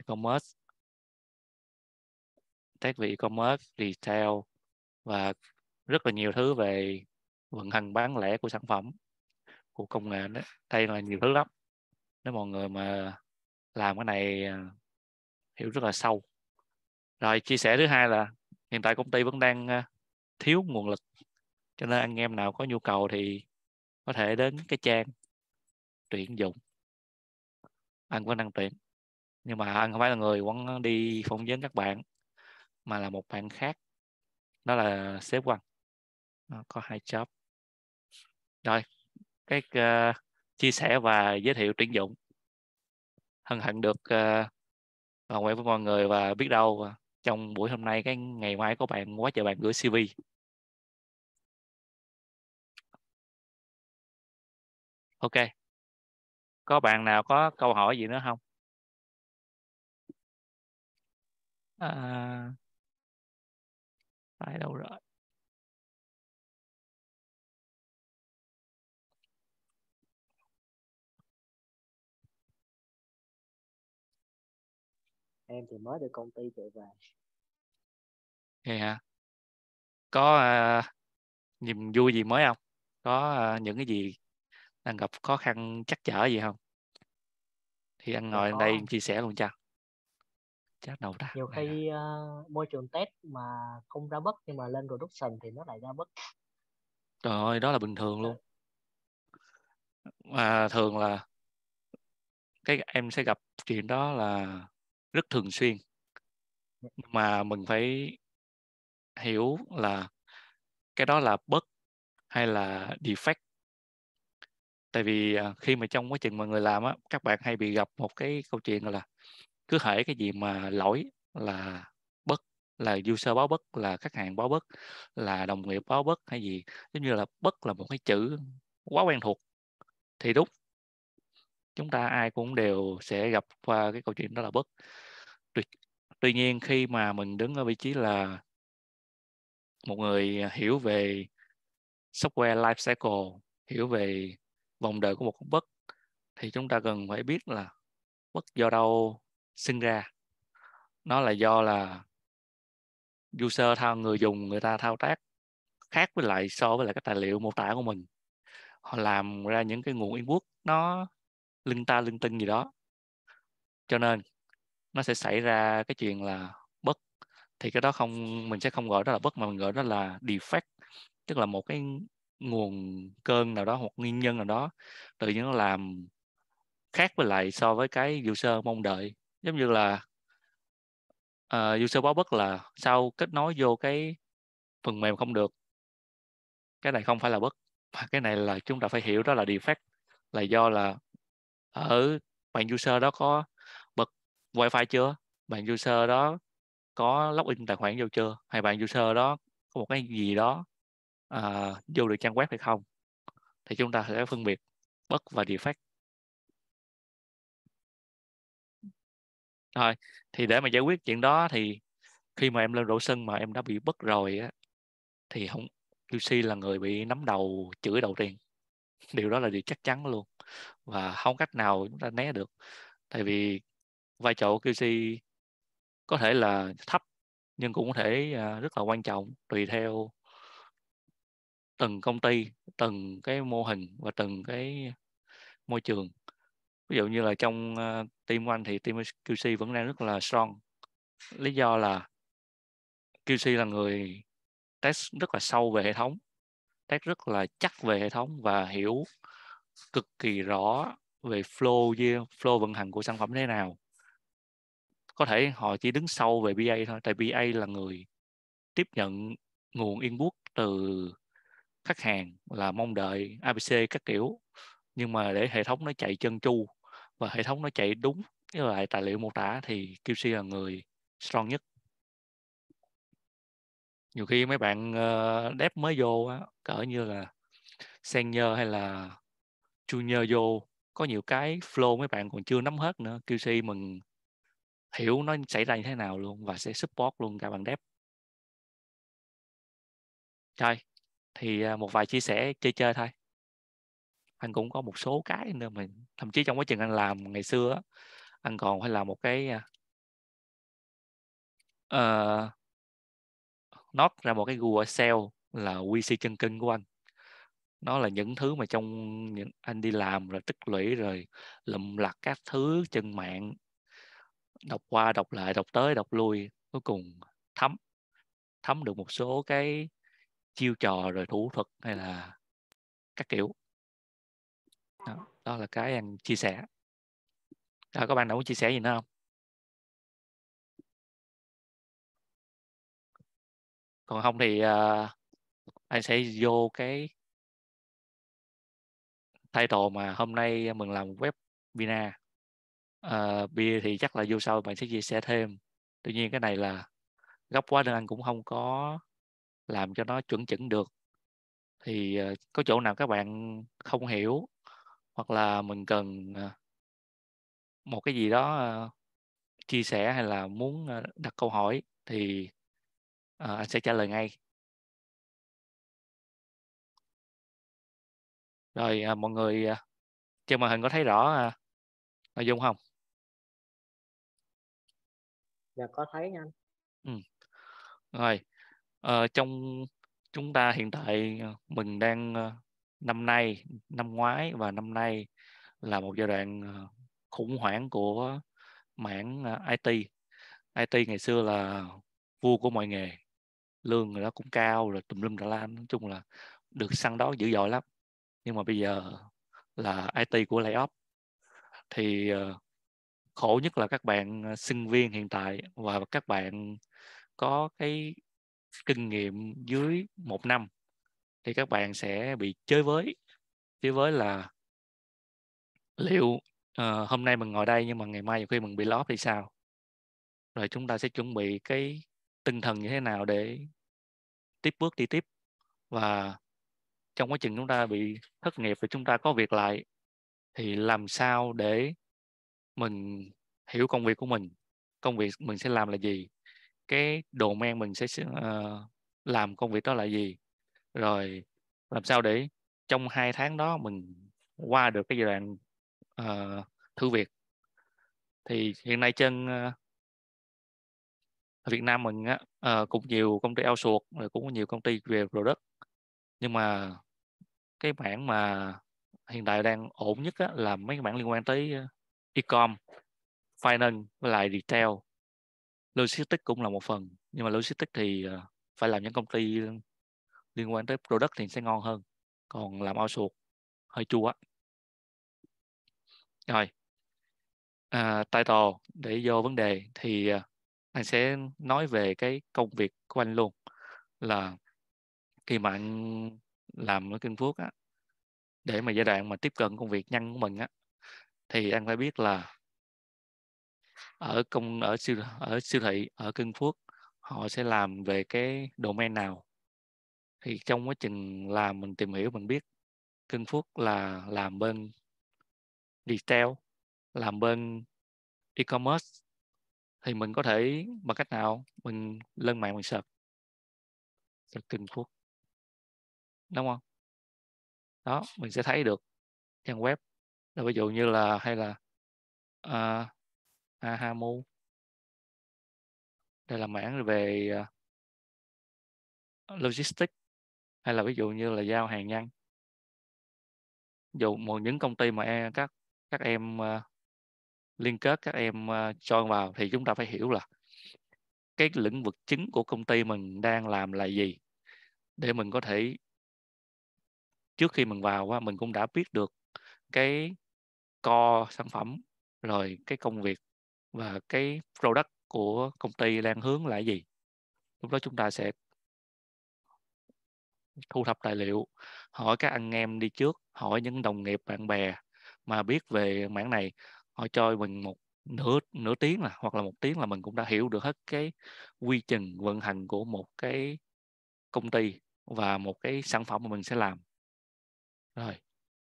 e-commerce, test về e-commerce, retail và rất là nhiều thứ về vận hành bán lẻ của sản phẩm, của công nghệ đó. Đây là nhiều thứ lắm. Nếu mọi người mà làm cái này hiểu rất là sâu. Rồi chia sẻ thứ hai là hiện tại công ty vẫn đang thiếu nguồn lực, cho nên anh em nào có nhu cầu thì có thể đến cái trang tuyển dụng. Anh vẫn đang tuyển, nhưng mà anh không phải là người vẫn đi phỏng vấn các bạn, mà là một bạn khác, đó là sếp của anh. Nó có 2 job. Rồi cái chia sẻ và giới thiệu tuyển dụng. Hân hạnh được làm quen với mọi người, và biết đâu trong buổi hôm nay cái ngày mai có bạn quá trời bạn gửi CV. Ok, có bạn nào có câu hỏi gì nữa không? Phải đâu rồi? Em thì mới được công ty chạy về. Vậy hả? Có niềm vui gì mới không? Có những cái gì đang gặp khó khăn trắc trở gì không? Thì anh Dạ ngồi ở đây có. chia sẻ luôn cho. Chắc đâu ta? Nhiều Này nè. khi môi trường test mà không ra bất, nhưng mà lên production thì nó lại ra bất. Trời ơi, đó là bình thường Ờ, luôn. Mà thường là cái em sẽ gặp chuyện đó là rất thường xuyên. Nhưng mà mình phải hiểu là cái đó là bug hay là defect. Tại vì khi mà trong quá trình mà người làm á, các bạn hay bị gặp một cái câu chuyện là cứ hễ cái gì mà lỗi là bug, là user báo bug, là khách hàng báo bug, là đồng nghiệp báo bug hay gì, giống như là bug là một cái chữ quá quen thuộc. Thì đúng, chúng ta ai cũng đều sẽ gặp qua cái câu chuyện đó là bug. tuy, Tuy nhiên khi mà mình đứng ở vị trí là một người hiểu về software life cycle, hiểu về vòng đời của một con bug, thì chúng ta cần phải biết là bug do đâu sinh ra. Nó là do là người dùng người ta thao tác khác với lại so với lại cái tài liệu mô tả của mình. Họ làm ra những cái nguồn input nó linh tinh gì đó, cho nên nó sẽ xảy ra cái chuyện là bug. Thì cái đó không, mình sẽ không gọi đó là bug, mà mình gọi đó là defect, tức là một cái nguồn cơn nào đó hoặc nguyên nhân nào đó tự nhiên nó làm khác với lại so với cái user mong đợi. Giống như là user báo bug là sau kết nối vô cái phần mềm không được. Cái này không phải là bug, mà cái này là chúng ta phải hiểu đó là defect, là do là ở bạn user đó có bật wifi chưa, bạn user đó có login tài khoản vô chưa, hay bạn user đó có một cái gì đó vô được trang web hay không. Thì chúng ta sẽ phân biệt bug và defect. Rồi thì để mà giải quyết chuyện đó, thì khi mà em lên độ sân mà em đã bị bug rồi á, thì không, QC là người bị nắm đầu chửi đầu tiên. Điều đó là điều chắc chắn luôn, và không cách nào chúng ta né được. Tại vì vai trò của QC có thể là thấp, nhưng cũng có thể rất là quan trọng, tùy theo từng công ty, từng cái mô hình và từng cái môi trường. Ví dụ như là trong team của anh thì team QC vẫn đang rất là strong. Lý do là QC là người test rất là sâu về hệ thống, test rất là chắc về hệ thống, và hiểu cực kỳ rõ về flow vận hành của sản phẩm thế nào. Có thể họ chỉ đứng sau về BA thôi, tại BA là người tiếp nhận nguồn input từ khách hàng là mong đợi ABC các kiểu, nhưng mà để hệ thống nó chạy chân chu và hệ thống nó chạy đúng với lại tài liệu mô tả thì QC là người strong nhất. Nhiều khi mấy bạn dev mới vô á, cỡ như là senior hay là junior vô, có nhiều cái flow mấy bạn còn chưa nắm hết nữa, QC mình hiểu nó xảy ra như thế nào luôn, và sẽ support luôn cả bạn dev. Rồi thì một vài chia sẻ chơi chơi thôi. Anh cũng có một số cái nữa, mình thậm chí trong quá trình anh làm ngày xưa á, anh còn phải làm một cái Note ra một cái Google Excel là QC chân cưng của anh. Nó là những thứ mà trong những anh đi làm rồi tích lũy rồi lụm lặt các thứ trên mạng, đọc qua đọc lại, đọc tới đọc lui, cuối cùng thấm được một số cái chiêu trò rồi thủ thuật hay là các kiểu. Đó là cái anh chia sẻ. Có bạn nào muốn chia sẻ gì nữa không? Còn không thì anh sẽ vô cái title mà hôm nay mình làm webinar. Bia thì chắc là vô sau bạn sẽ chia sẻ thêm. Tuy nhiên cái này là gấp quá nên anh cũng không có làm cho nó chuẩn chỉnh được. Thì có chỗ nào các bạn không hiểu hoặc là mình cần một cái gì đó chia sẻ hay là muốn đặt câu hỏi thì anh sẽ trả lời ngay. Rồi mọi người trên màn hình có thấy rõ nội dung không? Dạ có thấy nha anh. Ừ. Rồi trong chúng ta hiện tại mình đang năm nay, năm ngoái và năm nay là một giai đoạn khủng hoảng của mảng IT. IT ngày xưa là vua của mọi nghề, lương người đó cũng cao rồi tùm lum tà la, nói chung là được săn đón dữ dội lắm. Nhưng mà bây giờ là IT của layoff thì khổ nhất là các bạn sinh viên hiện tại và các bạn có cái kinh nghiệm dưới 1 năm thì các bạn sẽ bị chơi với là liệu hôm nay mình ngồi đây nhưng mà ngày mai nhiều khi mình bị lót thì sao, rồi chúng ta sẽ chuẩn bị cái tinh thần như thế nào để tiếp bước đi tiếp, và trong quá trình chúng ta bị thất nghiệp và chúng ta có việc lại thì làm sao để mình hiểu công việc của mình, công việc mình sẽ làm là gì, cái domain mình sẽ làm công việc đó là gì, rồi làm sao để trong 2 tháng đó mình qua được cái giai đoạn thử việc. Thì hiện nay trên ở Việt Nam mình á, cũng nhiều công ty outsource rồi cũng có nhiều công ty về product, nhưng mà cái mảng mà hiện tại đang ổn nhất á, là mấy cái mảng liên quan tới e-com, finance với lại retail. Logistics cũng là một phần, nhưng mà logistics thì phải làm những công ty liên quan tới product thì sẽ ngon hơn, còn làm outsource hơi chua á. Rồi title để vô vấn đề thì anh sẽ nói về cái công việc của anh luôn, là khi mà anh làm ở Kinh Phước á, để mà giai đoạn mà tiếp cận công việc nhanh của mình á, thì anh phải biết là ở siêu thị ở Kinh Phước họ sẽ làm về cái domain nào. Thì trong quá trình làm mình tìm hiểu mình biết Kinh Phước là làm bên retail, làm bên e-commerce, thì mình có thể bằng cách nào mình lên mạng mình search Kinh Phước, đúng không? Đó mình sẽ thấy được trang web, là ví dụ như là hay là Ahamu, đây là mảng về logistics, hay là ví dụ như là giao hàng nhanh. Dù một những công ty mà các em liên kết, các em join vào thì chúng ta phải hiểu là cái lĩnh vực chính của công ty mình đang làm là gì, để mình có thể trước khi mình vào á, mình cũng đã biết được cái core sản phẩm, rồi cái công việc và cái product của công ty đang hướng là gì. Lúc đó chúng ta sẽ thu thập tài liệu, hỏi các anh em đi trước, hỏi những đồng nghiệp bạn bè mà biết về mảng này, họ cho mình một nửa tiếng hoặc là 1 tiếng là mình cũng đã hiểu được hết cái quy trình vận hành của một cái công ty và một cái sản phẩm mà mình sẽ làm. Rồi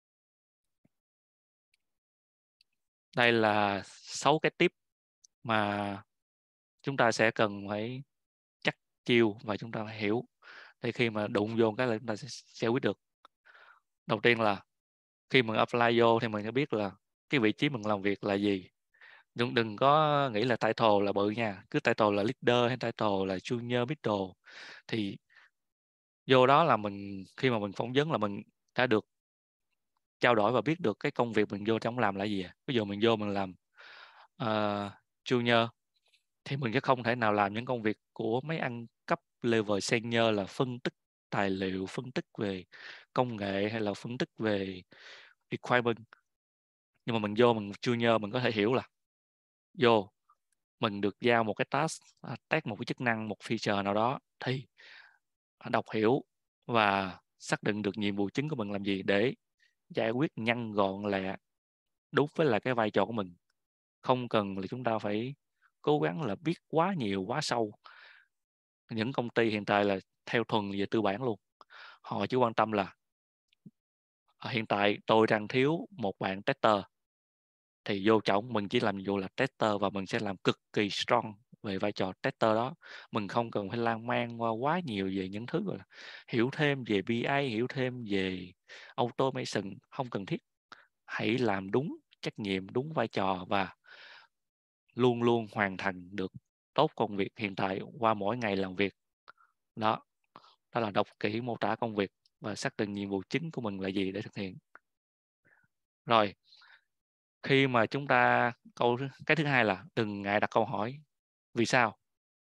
đây là 6 cái tip mà chúng ta sẽ cần phải chắc chiêu và chúng ta phải hiểu, thì khi mà đụng vô cái là chúng ta sẽ quyết được. Đầu tiên là khi mình apply vô thì mình sẽ biết là cái vị trí mình làm việc là gì, đừng có nghĩ là title là bự nha, cứ title là leader hay title là junior middle thì vô đó là khi mà mình phỏng vấn là mình đã được trao đổi và biết được cái công việc mình vô trong làm là gì. Ví dụ mình vô mình làm junior thì mình sẽ không thể nào làm những công việc của mấy anh cấp level senior là phân tích tài liệu, phân tích về công nghệ hay là phân tích về requirement. Nhưng mà mình vô mình junior mình có thể hiểu là vô mình được giao một cái task, một cái chức năng, một feature nào đó thì đọc hiểu và xác định được nhiệm vụ chính của mình làm gì để giải quyết nhanh gọn lẹ đúng với là cái vai trò của mình. Không cần là chúng ta phải cố gắng là biết quá nhiều, quá sâu. Những công ty hiện tại là theo thuần về tư bản luôn. Họ chỉ quan tâm là hiện tại tôi đang thiếu một bạn tester thì vô trọng mình chỉ làm nhiệm vụ là tester và mình sẽ làm cực kỳ strong về vai trò tester đó. Mình không cần phải lan man qua quá nhiều về những thứ gọi là hiểu thêm về BI, hiểu thêm về automation, không cần thiết. Hãy làm đúng trách nhiệm, đúng vai trò và luôn luôn hoàn thành được tốt công việc hiện tại qua mỗi ngày làm việc. Đó là đọc kỹ mô tả công việc và xác định nhiệm vụ chính của mình là gì để thực hiện. Rồi, khi mà chúng ta cái thứ hai là đừng ngại đặt câu hỏi vì sao.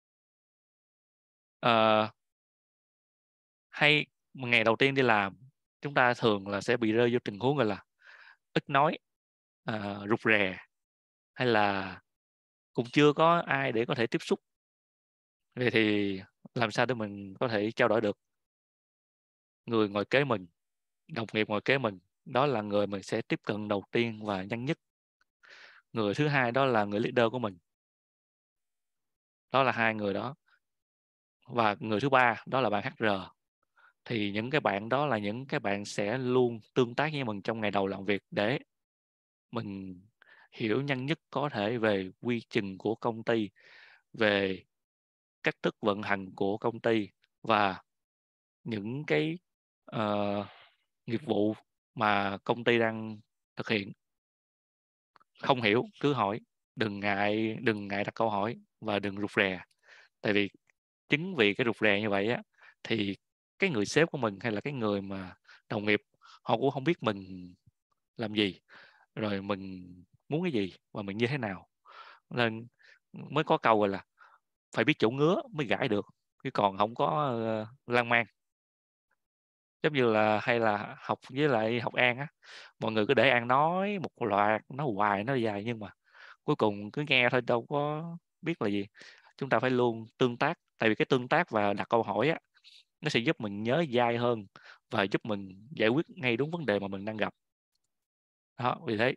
Hay ngày đầu tiên đi làm chúng ta thường là sẽ bị rơi vô tình huống gọi là ít nói, rụt rè, hay là cũng chưa có ai để có thể tiếp xúc. Vậy thì làm sao để mình có thể trao đổi được? Người ngồi kế mình, đồng nghiệp ngồi kế mình, đó là người mình sẽ tiếp cận đầu tiên và nhanh nhất. Người thứ hai đó là người leader của mình, đó là hai người đó. Và người thứ ba đó là bạn HR. Thì những cái bạn đó là những cái bạn sẽ luôn tương tác với mình trong ngày đầu làm việc để mình hiểu nhanh nhất có thể về quy trình của công ty, về cách thức vận hành của công ty và những cái nghiệp vụ mà công ty đang thực hiện. Không hiểu cứ hỏi, đừng ngại đặt câu hỏi và đừng rụt rè. Tại vì chính vì cái rụt rè như vậy á thì cái người sếp của mình hay là cái người mà đồng nghiệp họ cũng không biết mình làm gì, rồi mình muốn cái gì và mình như thế nào, nên mới có câu gọi là phải biết chỗ ngứa mới gãi được, chứ còn không có lan man. Giống như là hay là học với lại học An á, mọi người cứ để An nói một loạt, nói hoài nói dài nhưng mà cuối cùng cứ nghe thôi đâu có biết là gì. Chúng ta phải luôn tương tác, tại vì cái tương tác và đặt câu hỏi á nó sẽ giúp mình nhớ dai hơn và giúp mình giải quyết ngay đúng vấn đề mà mình đang gặp. Đó, vì thế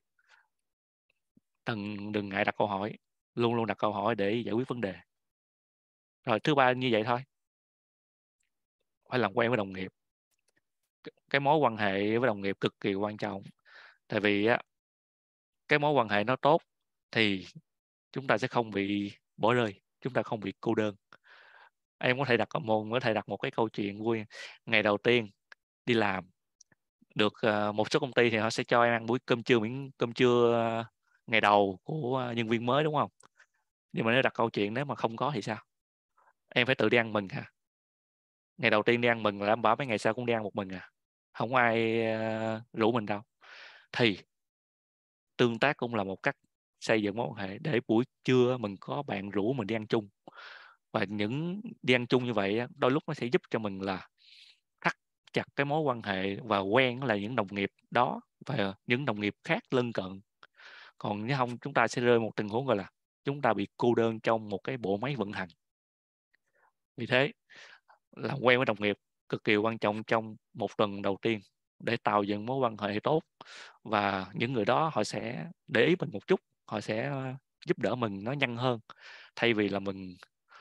đừng ngại đặt câu hỏi, luôn luôn đặt câu hỏi để giải quyết vấn đề. Rồi thứ ba như vậy thôi, phải làm quen với đồng nghiệp. Cái mối quan hệ với đồng nghiệp cực kỳ quan trọng, tại vì á cái mối quan hệ nó tốt thì chúng ta sẽ không bị bỏ rơi, chúng ta không bị cô đơn. Em có thể đặt một cái câu chuyện vui. Ngày đầu tiên đi làm được, một số công ty thì họ sẽ cho em ăn buổi cơm trưa ngày đầu của nhân viên mới, đúng không? Nhưng mà nếu đặt câu chuyện nếu mà không có thì sao? Em phải tự đi ăn mừng hả? Ngày đầu tiên đi ăn mừng là em bảo mấy ngày sau cũng đi ăn một mình à? Không có ai rủ mình đâu. Thì tương tác cũng là một cách xây dựng mối quan hệ để buổi trưa mình có bạn rủ mình đi ăn chung. Và những đi ăn chung như vậy á, đôi lúc nó sẽ giúp cho mình là thắt chặt cái mối quan hệ và quen với lại những đồng nghiệp đó và những đồng nghiệp khác lân cận. Còn nếu không chúng ta sẽ rơi một tình huống gọi là chúng ta bị cô đơn trong một cái bộ máy vận hành. Vì thế làm quen với đồng nghiệp cực kỳ quan trọng trong một tuần đầu tiên để tạo dựng mối quan hệ tốt, và những người đó họ sẽ để ý mình một chút, họ sẽ giúp đỡ mình nó nhanh hơn thay vì là mình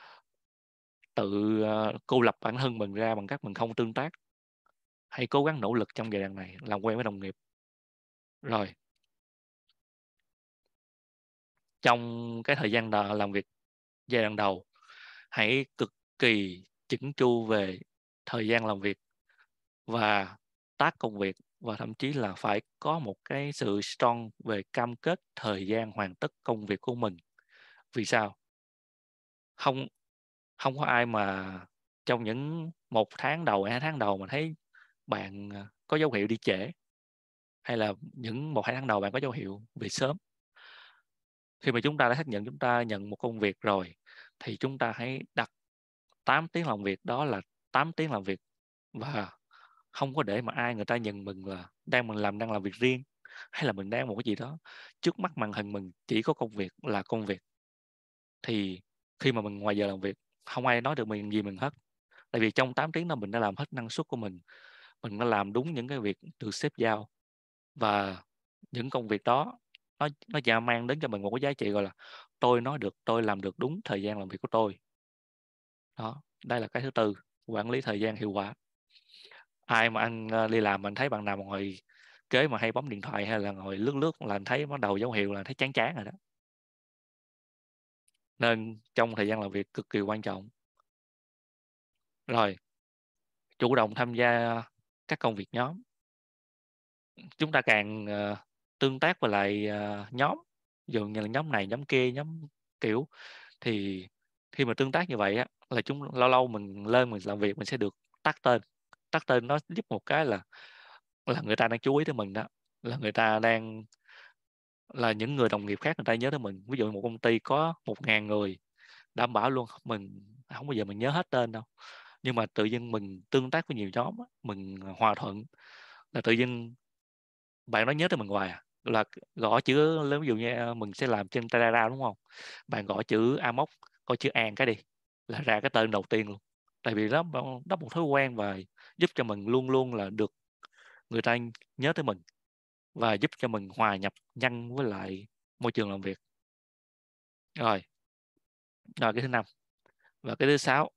tự cô lập bản thân mình ra bằng cách mình không tương tác. Hãy cố gắng nỗ lực trong giai đoạn này làm quen với đồng nghiệp. Rồi trong cái thời gian làm việc giai đoạn đầu, hãy cực kỳ chỉnh chu về thời gian làm việc và tác công việc và thậm chí là phải có một cái sự strong về cam kết thời gian hoàn tất công việc của mình. Vì sao? Không không có ai mà trong những 1 tháng đầu, 2 tháng đầu mà thấy bạn, có dấu hiệu đi trễ, hay là những 1-2 tháng đầu bạn có dấu hiệu về sớm. Khi mà chúng ta đã xác nhận chúng ta nhận một công việc rồi, thì chúng ta hãy đặt 8 tiếng làm việc đó là 8 tiếng làm việc, và không có để mà ai người ta nhận mình là đang làm việc riêng, hay là mình đang một cái gì đó. Trước mắt màn hình mình chỉ có công việc là công việc. Thì khi mà mình ngoài giờ làm việc, không ai nói được mình gì mình hết. Tại vì trong 8 tiếng đó mình đã làm hết năng suất của mình đã làm đúng những cái việc được sếp giao, và những công việc đó nó sẽ mang đến cho mình một cái giá trị, gọi là, tôi nói được, tôi làm được đúng thời gian làm việc của tôi. Đó, đây là cái thứ tư, quản lý thời gian hiệu quả. Ai mà đi làm mà anh thấy bạn nào mà ngồi kế mà hay bấm điện thoại hay là ngồi lướt lướt là anh thấy bắt đầu dấu hiệu là thấy chán chán rồi đó. Nên trong thời gian làm việc cực kỳ quan trọng. Rồi, chủ động tham gia các công việc nhóm. Chúng ta càng, tương tác với lại, nhóm, ví dụ như là nhóm này, nhóm kia, nhóm kiểu, thì khi mà tương tác như vậy á, là lâu lâu mình lên mình làm việc mình sẽ được tag tên. Tag tên nó giúp một cái là người ta đang chú ý tới mình đó, là người ta đang là những người đồng nghiệp khác người ta nhớ tới mình. Ví dụ một công ty có 1.000 người, đảm bảo luôn mình hổng bao giờ mình nhớ hết tên đâu, nhưng mà tự dưng mình tương tác với nhiều nhóm á, mình, hòa thuận là tự dưng bạn đó nhớ tới mình hoài à. Là gõ chữ lớn, ví dụ như, mình sẽ làm trên Telegram, đúng hông? Bạn gõ chữ Amos, gõ chữ An cái đi, là ra cái tên đầu tiên luôn. Tại vì đó một thói quen và giúp cho mình luôn luôn là được người ta nhớ tới mình, và giúp cho mình hòa nhập nhanh với lại môi trường làm việc. Rồi, rồi cái thứ 5 và cái thứ 6,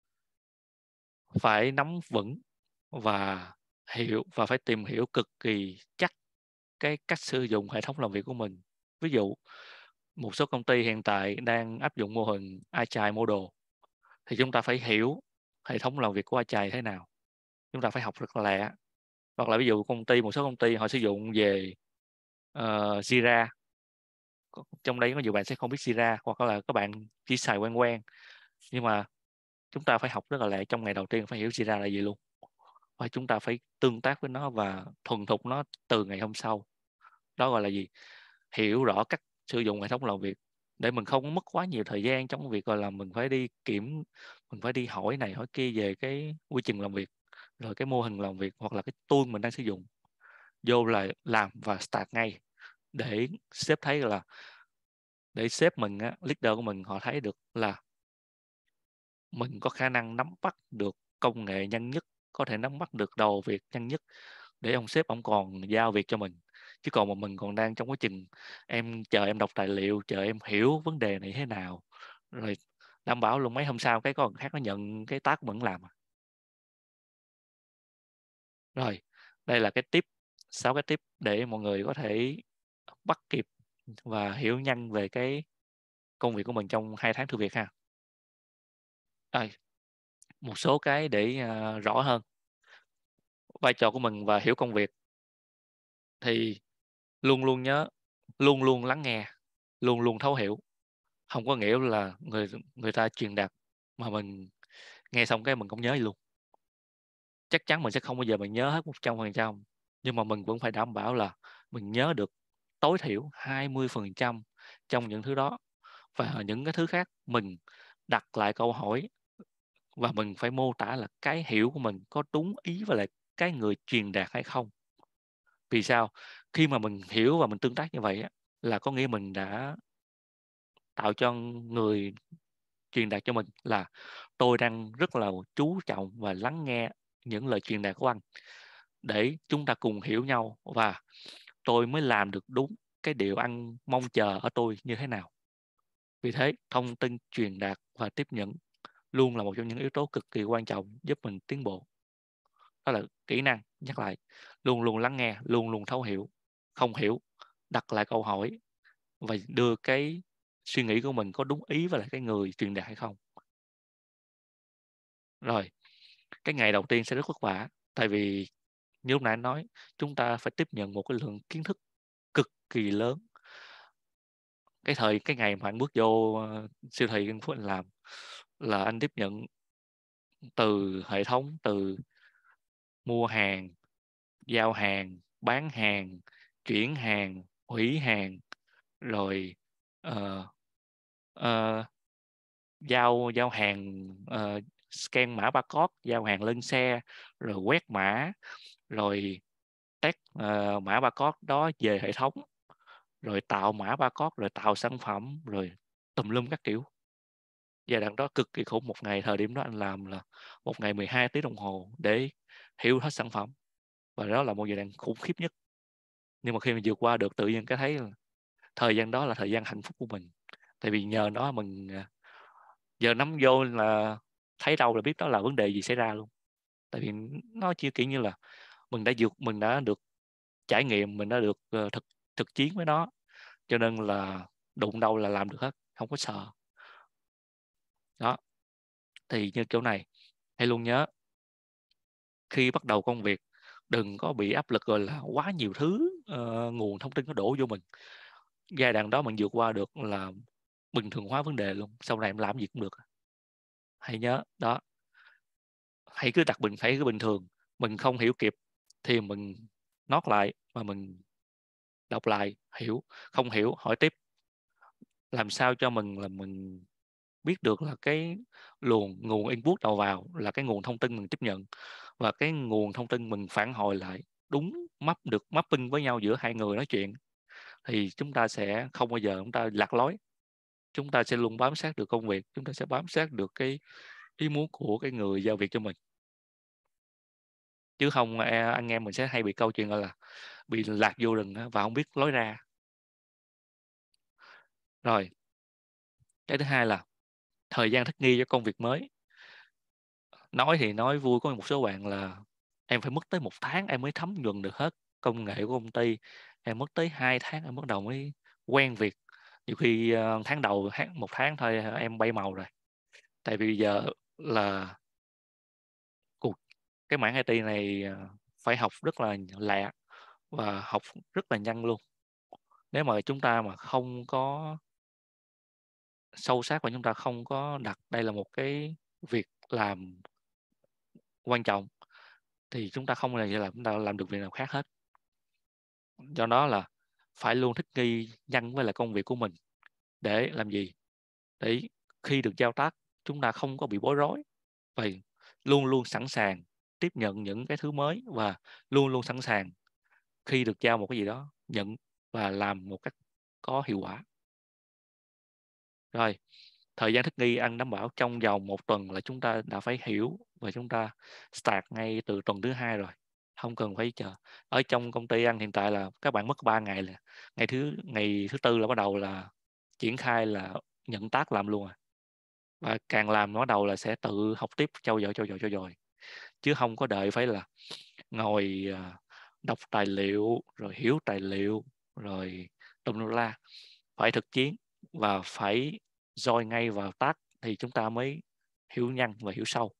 phải nắm vững và phải tìm hiểu cực kỳ chắc cái cách sử dụng hệ thống làm việc của mình. Ví dụ, một số công ty hiện tại đang áp dụng mô hình Agile Model, thì chúng ta phải hiểu hệ thống làm việc của Agile thế nào, chúng ta phải học rất là lẹ. Hoặc là ví dụ một số công ty họ sử dụng về, Jira, trong đây có nhiều bạn sẽ không biết Jira, hoặc là các bạn chỉ xài quen quen, nhưng mà chúng ta phải học rất là lẹ, trong ngày đầu tiên phải hiểu Jira là gì luôn, và chúng ta phải tương tác với nó và thuần thục nó từ ngày hôm sau. Đó gọi là gì? Hiểu rõ cách sử dụng hệ thống làm việc để mình không mất quá nhiều thời gian trong cái việc, gọi là, mình phải đi hỏi này hỏi kia về cái quy trình làm việc, rồi cái mô hình làm việc hoặc là cái tool mình đang sử dụng. Vô là làm và start ngay để sếp thấy là để sếp mình á, leader của mình họ thấy được là mình có khả năng nắm bắt được công nghệ nhanh nhất, có thể nắm bắt được đầu việc nhanh nhất để ông sếp ổng còn giao việc cho mình. Chứ còn mà mình còn đang trong quá trình em chờ em đọc tài liệu, chờ em hiểu vấn đề này thế nào, rồi đảm bảo luôn mấy hôm sau cái có người khác nó nhận cái task mình làm à. Rồi, đây là cái tip, 6 cái tip để mọi người có thể bắt kịp và hiểu nhanh về cái công việc của mình trong 2 tháng thử việc ha. Rồi, một số cái để, rõ hơn vai trò của mình và hiểu công việc thì luôn luôn nhớ, luôn luôn lắng nghe, luôn luôn thấu hiểu. Không có nghĩa là người người ta truyền đạt mà mình nghe xong cái mình không nhớ gì luôn. Chắc chắn mình sẽ không bao giờ mình nhớ hết 100%, nhưng mà mình vẫn phải đảm bảo là mình nhớ được tối thiểu 20% trong những thứ đó. Và những cái thứ khác mình đặt lại câu hỏi và mình phải mô tả là cái hiểu của mình có đúng ý với lại cái người truyền đạt hay không. Vì sao? Khi mà mình hiểu và mình tương tác như vậy á, là có nghĩa mình đã tạo cho người truyền đạt cho mình là tôi đang rất là chú trọng và lắng nghe những lời truyền đạt của anh để chúng ta cùng hiểu nhau và tôi mới làm được đúng cái điều anh mong chờ ở tôi như thế nào. Vì thế, thông tin truyền đạt và tiếp nhận luôn là một trong những yếu tố cực kỳ quan trọng giúp mình tiến bộ. Đó là kỹ năng, nhắc lại, luôn luôn lắng nghe, luôn luôn thấu hiểu, không hiểu, đặt lại câu hỏi và đưa cái suy nghĩ của mình có đúng ý với lại cái người truyền đạt hay không. Rồi, cái ngày đầu tiên sẽ rất vất vả, tại vì Như lúc nãy anh nói, chúng ta phải tiếp nhận một cái lượng kiến thức cực kỳ lớn. Cái ngày mà anh bước vô siêu thị An Phú anh làm là anh tiếp nhận từ hệ thống, từ mua hàng, giao hàng, bán hàng, chuyển hàng, hủy hàng, rồi ờ, ờ, giao hàng, scan mã barcode, giao hàng lên xe, rồi quét mã, rồi tag mã barcode đó về hệ thống, rồi tạo mã barcode, rồi tạo sản phẩm, rồi tùm lum các kiểu. Giai đoạn đó cực kỳ khổ. Một ngày thời điểm đó anh làm là một ngày 12 tiếng đồng hồ để hiểu hết sản phẩm, và đó là một giai đoạn khủng khiếp nhất. Nhưng mà khi mình vượt qua được, tự nhiên cái thấy là thời gian đó là thời gian hạnh phúc của mình, tại vì nhờ đó mình giờ nắm vô là thấy đâu là biết đó là vấn đề gì xảy ra luôn. Tại vì nó chỉ kiểu như là mình đã được trải nghiệm, mình đã được thực thực chiến với nó, cho nên là đụng đâu là làm được hết, không có sợ. Đó, thì như chỗ này hãy luôn nhớ, khi bắt đầu công việc đừng có bị áp lực gọi là quá nhiều thứ, nguồn thông tin nó đổ vô mình. Giai đoạn đó mình vượt qua được là bình thường hóa vấn đề luôn, sau này em làm gì cũng được. Hãy nhớ đó, hãy cứ bình thường. Mình không hiểu kịp thì mình note lại và mình đọc lại, hiểu. Không hiểu hỏi tiếp, làm sao cho mình biết được là cái nguồn input đầu vào là cái nguồn thông tin mình tiếp nhận, và cái nguồn thông tin mình phản hồi lại đúng được mapping với nhau giữa hai người nói chuyện, thì chúng ta sẽ không bao giờ chúng ta lạc lối. Chúng ta sẽ luôn bám sát được công việc, chúng ta sẽ bám sát được cái ý muốn của cái người giao việc cho mình. Chứ không anh em mình sẽ hay bị câu chuyện gọi là bị lạc vô rừng và không biết lối ra. Rồi, cái thứ hai là thời gian thích nghi cho công việc mới. Nói thì nói vui, có một số bạn là em phải mất tới 1 tháng em mới thấm nhuần được hết công nghệ của công ty, em mất tới 2 tháng em bắt đầu mới quen việc. Nhiều khi tháng đầu 1 tháng thôi em bay màu rồi. Tại vì giờ là cuộc cái mảng IT này phải học rất là lẹ và học rất là nhanh luôn. Nếu mà chúng ta mà không có sâu sát và chúng ta không có đặt đây là một cái việc làm quan trọng, thì chúng ta không bao giờ chúng ta làm được việc nào khác hết. Do đó là phải luôn thích nghi nhanh với lại công việc của mình, để làm gì? Để khi được giao tác chúng ta không có bị bối rối, và luôn luôn sẵn sàng tiếp nhận những cái thứ mới, và luôn luôn sẵn sàng khi được giao một cái gì đó nhận và làm một cách có hiệu quả. Rồi, thời gian thích nghi anh đảm bảo trong vòng 1 tuần là chúng ta đã phải hiểu, và chúng ta start ngay từ tuần thứ 2 rồi, không cần phải chờ. Ở trong công ty anh hiện tại là các bạn mất 3 ngày, là ngày thứ tư là bắt đầu là triển khai, là nhận task làm luôn. Và càng làm nó bắt đầu là sẽ tự học tiếp, trau dồi, chứ không có đợi phải là ngồi đọc tài liệu rồi hiểu tài liệu rồi tùm lum la. Phải thực chiến và phải join ngay vào task thì chúng ta mới hiểu nhanh và hiểu sâu.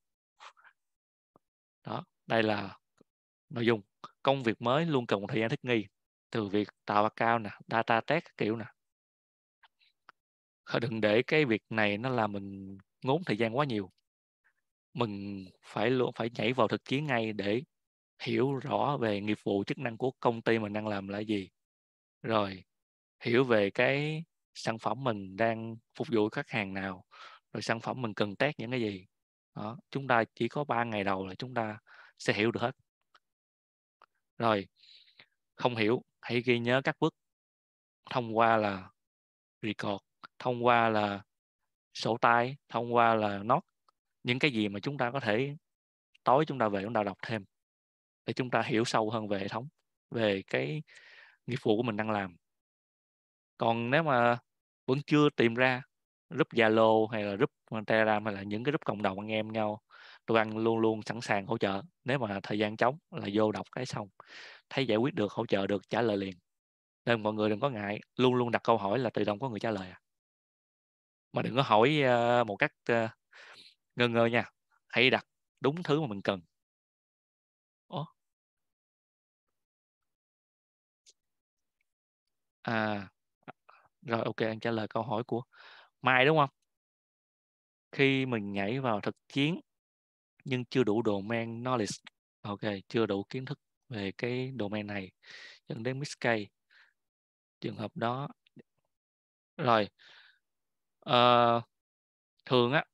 Đó, đây là nội dung. Công việc mới luôn cần một thời gian thích nghi, từ việc tạo account nè, data test các kiểu nè. Đừng để cái việc này nó làm mình ngốn thời gian quá nhiều. Mình phải nhảy vào thực chiến ngay để hiểu rõ về nghiệp vụ chức năng của công ty mình đang làm là gì, rồi hiểu về cái sản phẩm mình đang phục vụ khách hàng nào, rồi sản phẩm mình cần test những cái gì. Đó, chúng ta chỉ có 3 ngày đầu là chúng ta sẽ hiểu được hết. Rồi, không hiểu hãy ghi nhớ các bước, thông qua là record, thông qua là sổ tay, thông qua là note, những cái gì mà chúng ta có thể tối chúng ta về chúng ta đọc thêm để chúng ta hiểu sâu hơn về hệ thống, về cái nghiệp vụ của mình đang làm. Còn nếu mà vẫn chưa tìm ra group Zalo hay là group Telegram hay là những cái group cộng đồng anh em nhau, tụi anh luôn luôn sẵn sàng hỗ trợ. Nếu mà thời gian trống là vô đọc cái xong thấy giải quyết được, hỗ trợ được, trả lời liền. Nên mọi người đừng có ngại, luôn luôn đặt câu hỏi là tự động có người trả lời. Mà đừng có hỏi một cách ngơ ngơ nha. Hãy đặt đúng thứ mà mình cần. Ủa, Rồi ok, anh trả lời câu hỏi của Mai đúng không? Khi mình nhảy vào thực chiến nhưng chưa đủ domain knowledge, ok, chưa đủ kiến thức về cái domain này dẫn đến miscase. Trường hợp đó rồi thường á,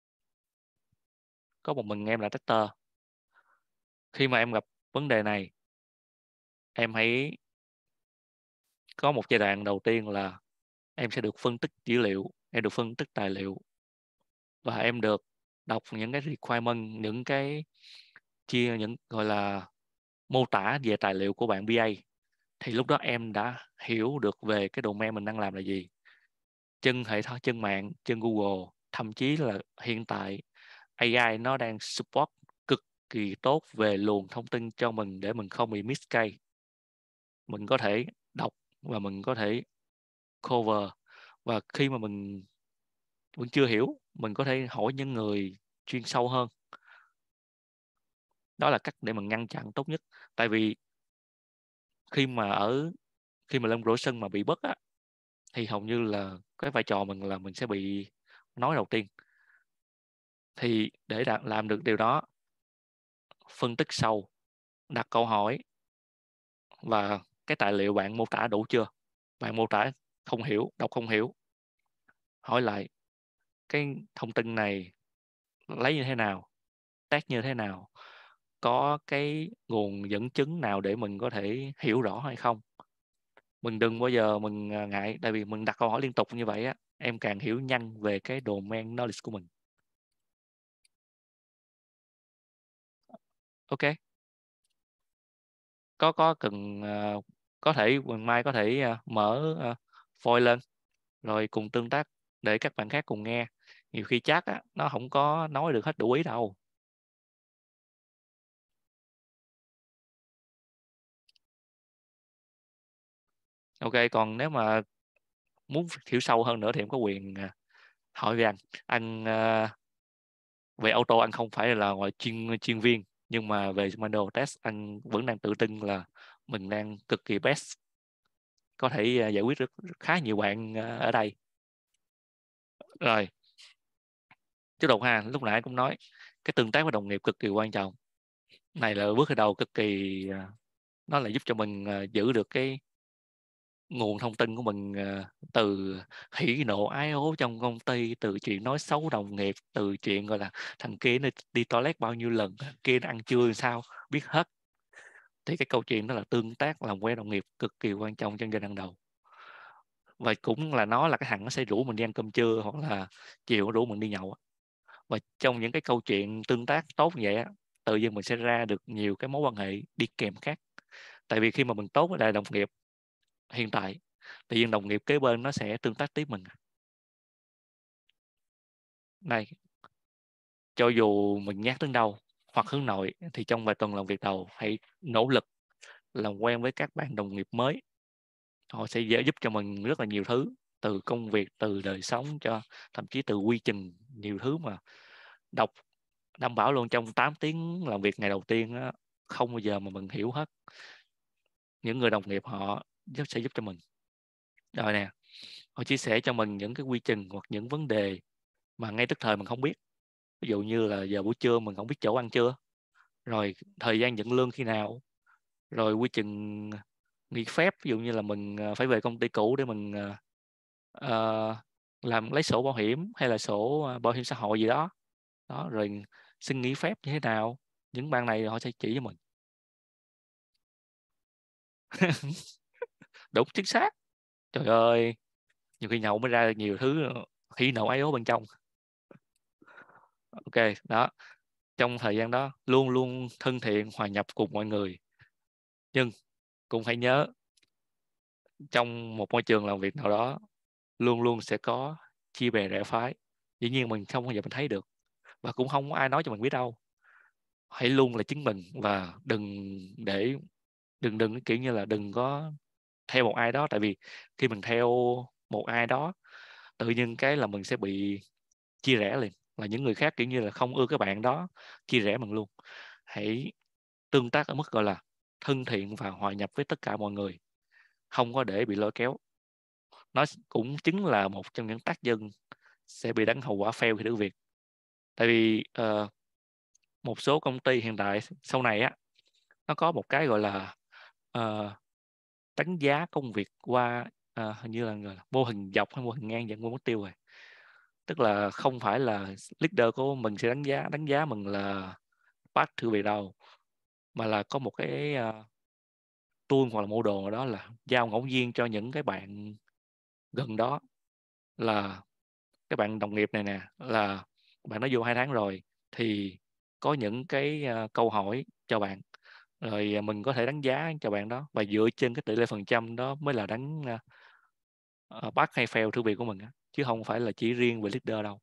có một mình em là tester. Khi mà em gặp vấn đề này, em hãy có một giai đoạn đầu tiên là em sẽ được phân tích dữ liệu, em được phân tích tài liệu, và em được đọc những cái requirement, những cái những gọi là mô tả về tài liệu của bạn BA. Thì lúc đó em đã hiểu được về cái domain mình đang làm là gì. Chân hệ thống, chân mạng, chân Google, thậm chí là hiện tại AI nó đang support cực kỳ tốt về luồng thông tin cho mình để mình không bị miscase. Mình có thể đọc và mình có thể cover, và khi mà mình vẫn chưa hiểu, mình có thể hỏi những người chuyên sâu hơn. Đó là cách để mình ngăn chặn tốt nhất. Tại vì khi mà lên sân mà bị bất á, thì hầu như là cái vai trò mình là mình sẽ bị nói đầu tiên. Thì để làm được điều đó, phân tích sâu, đặt câu hỏi, và cái tài liệu bạn mô tả đủ chưa? Bạn mô tả không hiểu, đọc không hiểu, hỏi lại cái thông tin này lấy như thế nào, tag như thế nào, có cái nguồn dẫn chứng nào để mình có thể hiểu rõ hay không. Mình đừng bao giờ mình ngại, tại vì mình đặt câu hỏi liên tục như vậy á, em càng hiểu nhanh về cái domain knowledge của mình. Ok, có cần có thể Quỳnh Mai có thể mở voice lên rồi cùng tương tác để các bạn khác cùng nghe. Nhiều khi chat á, nó không có nói được hết đủ ý đâu. Ok, còn nếu mà muốn hiểu sâu hơn nữa thì em có quyền hỏi về anh. Anh về auto anh không phải là gọi chuyên viên, nhưng mà về manual test anh vẫn đang tự tin là mình đang cực kỳ best, có thể giải quyết được khá nhiều bạn ở đây. Rồi tiếp tục ha, lúc nãy anh cũng nói cái tương tác với đồng nghiệp cực kỳ quan trọng. Này là bước khởi đầu cực kỳ nó là giúp cho mình giữ được cái nguồn thông tin của mình, từ hỉ nộ ái ố trong công ty, từ chuyện nói xấu đồng nghiệp, từ chuyện gọi là thằng kia nó đi toilet bao nhiêu lần, thằng kia nó ăn trưa sao, biết hết. Thì cái câu chuyện đó là tương tác làm quen đồng nghiệp cực kỳ quan trọng trong giai đoạn đầu, và cũng là nó là cái thằng nó sẽ rủ mình đi ăn cơm trưa hoặc là chiều nó rủ mình đi nhậu. Và trong những cái câu chuyện tương tác tốt như vậy á, tự nhiên mình sẽ ra được nhiều cái mối quan hệ đi kèm khác. Tại vì khi mà mình tốt với lại đồng nghiệp hiện tại, tự nhiên đồng nghiệp kế bên nó sẽ tương tác tiếp mình. Này, cho dù mình nhát đến đâu hoặc hướng nội thì trong vài tuần làm việc đầu hãy nỗ lực làm quen với các bạn đồng nghiệp mới. Họ sẽ giúp cho mình rất là nhiều thứ, từ công việc, từ đời sống, cho thậm chí từ quy trình, nhiều thứ mà đọc đảm bảo luôn trong 8 tiếng làm việc ngày đầu tiên á, không bao giờ mà mình hiểu hết. Những người đồng nghiệp họ sẽ giúp cho mình. Rồi nè, họ chia sẻ cho mình những cái quy trình hoặc những vấn đề mà ngay tức thời mình không biết. Ví dụ như là giờ buổi trưa mình không biết chỗ ăn trưa, rồi thời gian nhận lương khi nào, rồi quy trình nghỉ phép, ví dụ như là mình phải về công ty cũ để mình ờ, làm lấy sổ bảo hiểm hay là sổ bảo hiểm xã hội gì đó. Đó, rồi xin nghỉ phép như thế nào, những ban này họ sẽ chỉ cho mình. Đúng chính xác. Trời ơi, nhiều khi nhậu mới ra được nhiều thứ hỉ nộ ái ố bên trong. Ok, đó, trong thời gian đó luôn luôn thân thiện hòa nhập cùng mọi người, nhưng cũng phải nhớ trong một môi trường làm việc nào đó luôn luôn sẽ có chia bè rẽ phái. Dĩ nhiên mình không bao giờ mình thấy được, và cũng không có ai nói cho mình biết đâu. Hãy luôn là chính mình, và đừng đừng kiểu như là đừng có theo một ai đó. Tại vì khi mình theo một ai đó, tự nhiên cái là mình sẽ bị chia rẽ liền, là những người khác kiểu như là không ưa cái bạn đó, chia rẽ mình luôn. Hãy tương tác ở mức gọi là thân thiện và hòa nhập với tất cả mọi người. không có để bị lôi kéo. Nó cũng chính là một trong những tác nhân sẽ bị đánh hậu quả fail khi thử việc. Tại vì một số công ty hiện tại sau này á, nó có một cái gọi là đánh giá công việc qua hình như là gọi là mô hình dọc hay mô hình ngang, dẫn quên mất tiêu rồi. Tức là không phải là leader của mình sẽ đánh giá mình là pass thử việc đâu, mà là có một cái tool hoặc là mô đồ nào đó là giao ngẫu nhiên cho những cái bạn gần đó, là cái bạn đồng nghiệp này nè, là bạn đã vô 2 tháng rồi thì có những cái câu hỏi cho bạn, rồi mình có thể đánh giá cho bạn đó, và dựa trên cái tỷ lệ phần trăm đó mới là đánh pass hay fail thử việc của mình á, chứ không phải là chỉ riêng về leader đâu.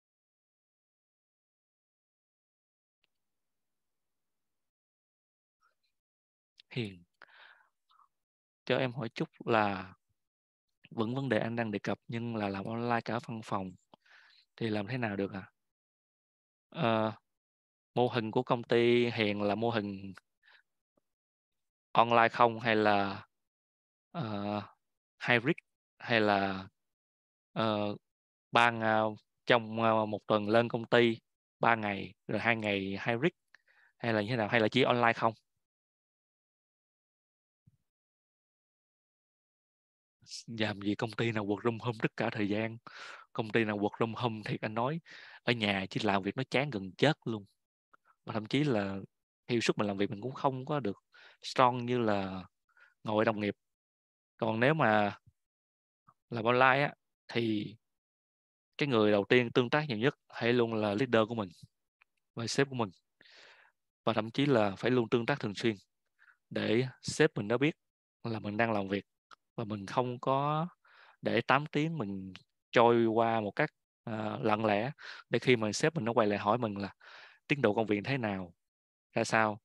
Hiền, cho em hỏi chút là vẫn vấn đề anh đang đề cập, nhưng là làm online cả văn phòng thì làm thế nào được à? Mô hình của công ty Hiền là mô hình online không, hay là hybrid, hay là trong một tuần lên công ty 3 ngày rồi 2 ngày hybrid, hay là như thế nào, hay là chỉ online không? Làm gì công ty nào work from home tất cả thời gian. Công ty nào work from home thì anh nói ở nhà chỉ làm việc nó chán gần chết luôn, và thậm chí là hiệu suất mình làm việc mình cũng không có được strong như là ngồi với đồng nghiệp. Còn nếu mà làm online á, thì cái người đầu tiên tương tác nhiều nhất hãy luôn là leader của mình và sếp của mình, và thậm chí là phải luôn tương tác thường xuyên để sếp mình nó biết là mình đang làm việc, và mình không có để 8 tiếng mình trôi qua một cách lặng lẽ, để khi mà sếp mình nó quay lại hỏi mình là tiến độ công việc thế nào, ra sao,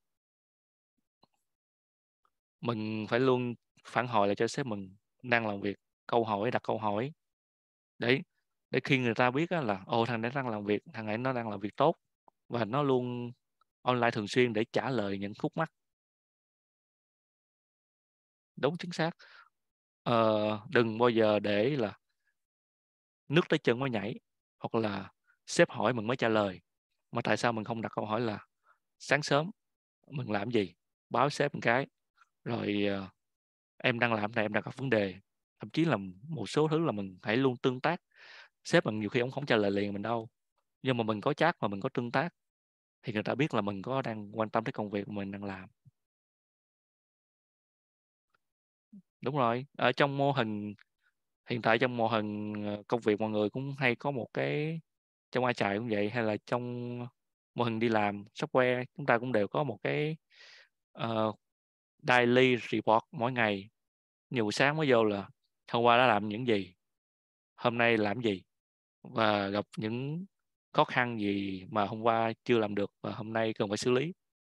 mình phải luôn phản hồi lại cho sếp mình đang làm việc, đặt câu hỏi để khi người ta biết là thằng này đang làm việc, thằng này nó đang làm việc tốt, và nó luôn online thường xuyên để trả lời những khúc mắc. Đúng, chính xác. Đừng bao giờ để là nước tới chân mới nhảy, hoặc là sếp hỏi mình mới trả lời, mà tại sao mình không đặt câu hỏi là sáng sớm mình làm gì, báo sếp một cái, rồi em đang làm này, em đang gặp vấn đề. Thậm chí là một số thứ là mình hãy luôn tương tác. Sếp mình nhiều khi ông không trả lời liền mình đâu, nhưng mà mình có chat mà mình có tương tác thì người ta biết là mình có đang quan tâm tới công việc mà mình đang làm. Đúng rồi, ở trong mô hình hiện tại, trong mô hình công việc, mọi người cũng hay có một cái, trong Agile cũng vậy, hay là trong mô hình đi làm software, chúng ta cũng đều có một cái daily report mỗi ngày. Nhiều buổi sáng mới vô là hôm qua đã làm những gì, hôm nay làm gì, và gặp những khó khăn gì mà hôm qua chưa làm được và hôm nay cần phải xử lý.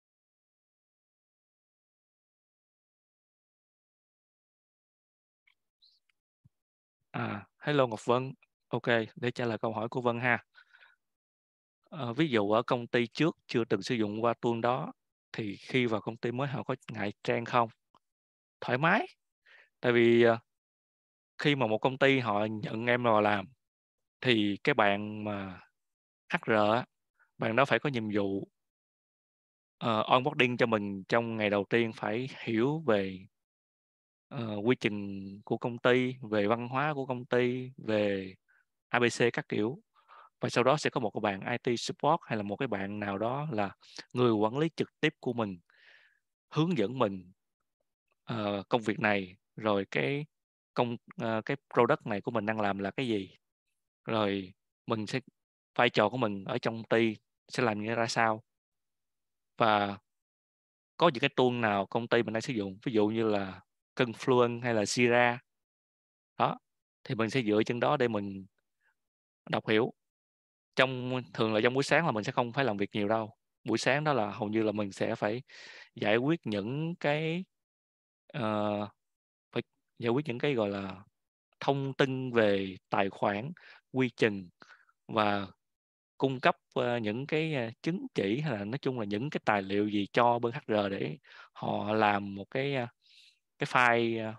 Hello Ngọc Vân. Ok, để trả lời câu hỏi của Vân ha. Ví dụ ở công ty trước chưa từng sử dụng qua tool đó, thì khi vào công ty mới họ có ngại trang không? Thoải mái. Tại vì khi mà một công ty họ nhận em vào làm thì cái bạn mà HR á, bạn đó phải có nhiệm vụ onboarding cho mình trong ngày đầu tiên, phải hiểu về quy trình của công ty, về văn hóa của công ty, về ABC các kiểu. Và sau đó sẽ có một cái bạn IT support, hay là một cái bạn nào đó là người quản lý trực tiếp của mình, hướng dẫn mình công việc này, rồi cái product này của mình đang làm là cái gì, rồi mình sẽ vai trò của mình ở trong công ty sẽ làm như ra sao, và có những cái tool nào công ty mình đang sử dụng, ví dụ như là Confluence hay là Jira đó, thì mình sẽ dựa trên đó để mình đọc hiểu. Thường là trong buổi sáng là mình sẽ không phải làm việc nhiều đâu. Buổi sáng đó là hầu như là mình sẽ phải giải quyết những cái ờ, phải giải quyết những cái gọi là thông tin về tài khoản, quy trình, và cung cấp những cái chứng chỉ, hay là nói chung là những cái tài liệu gì cho bên HR để họ làm một cái file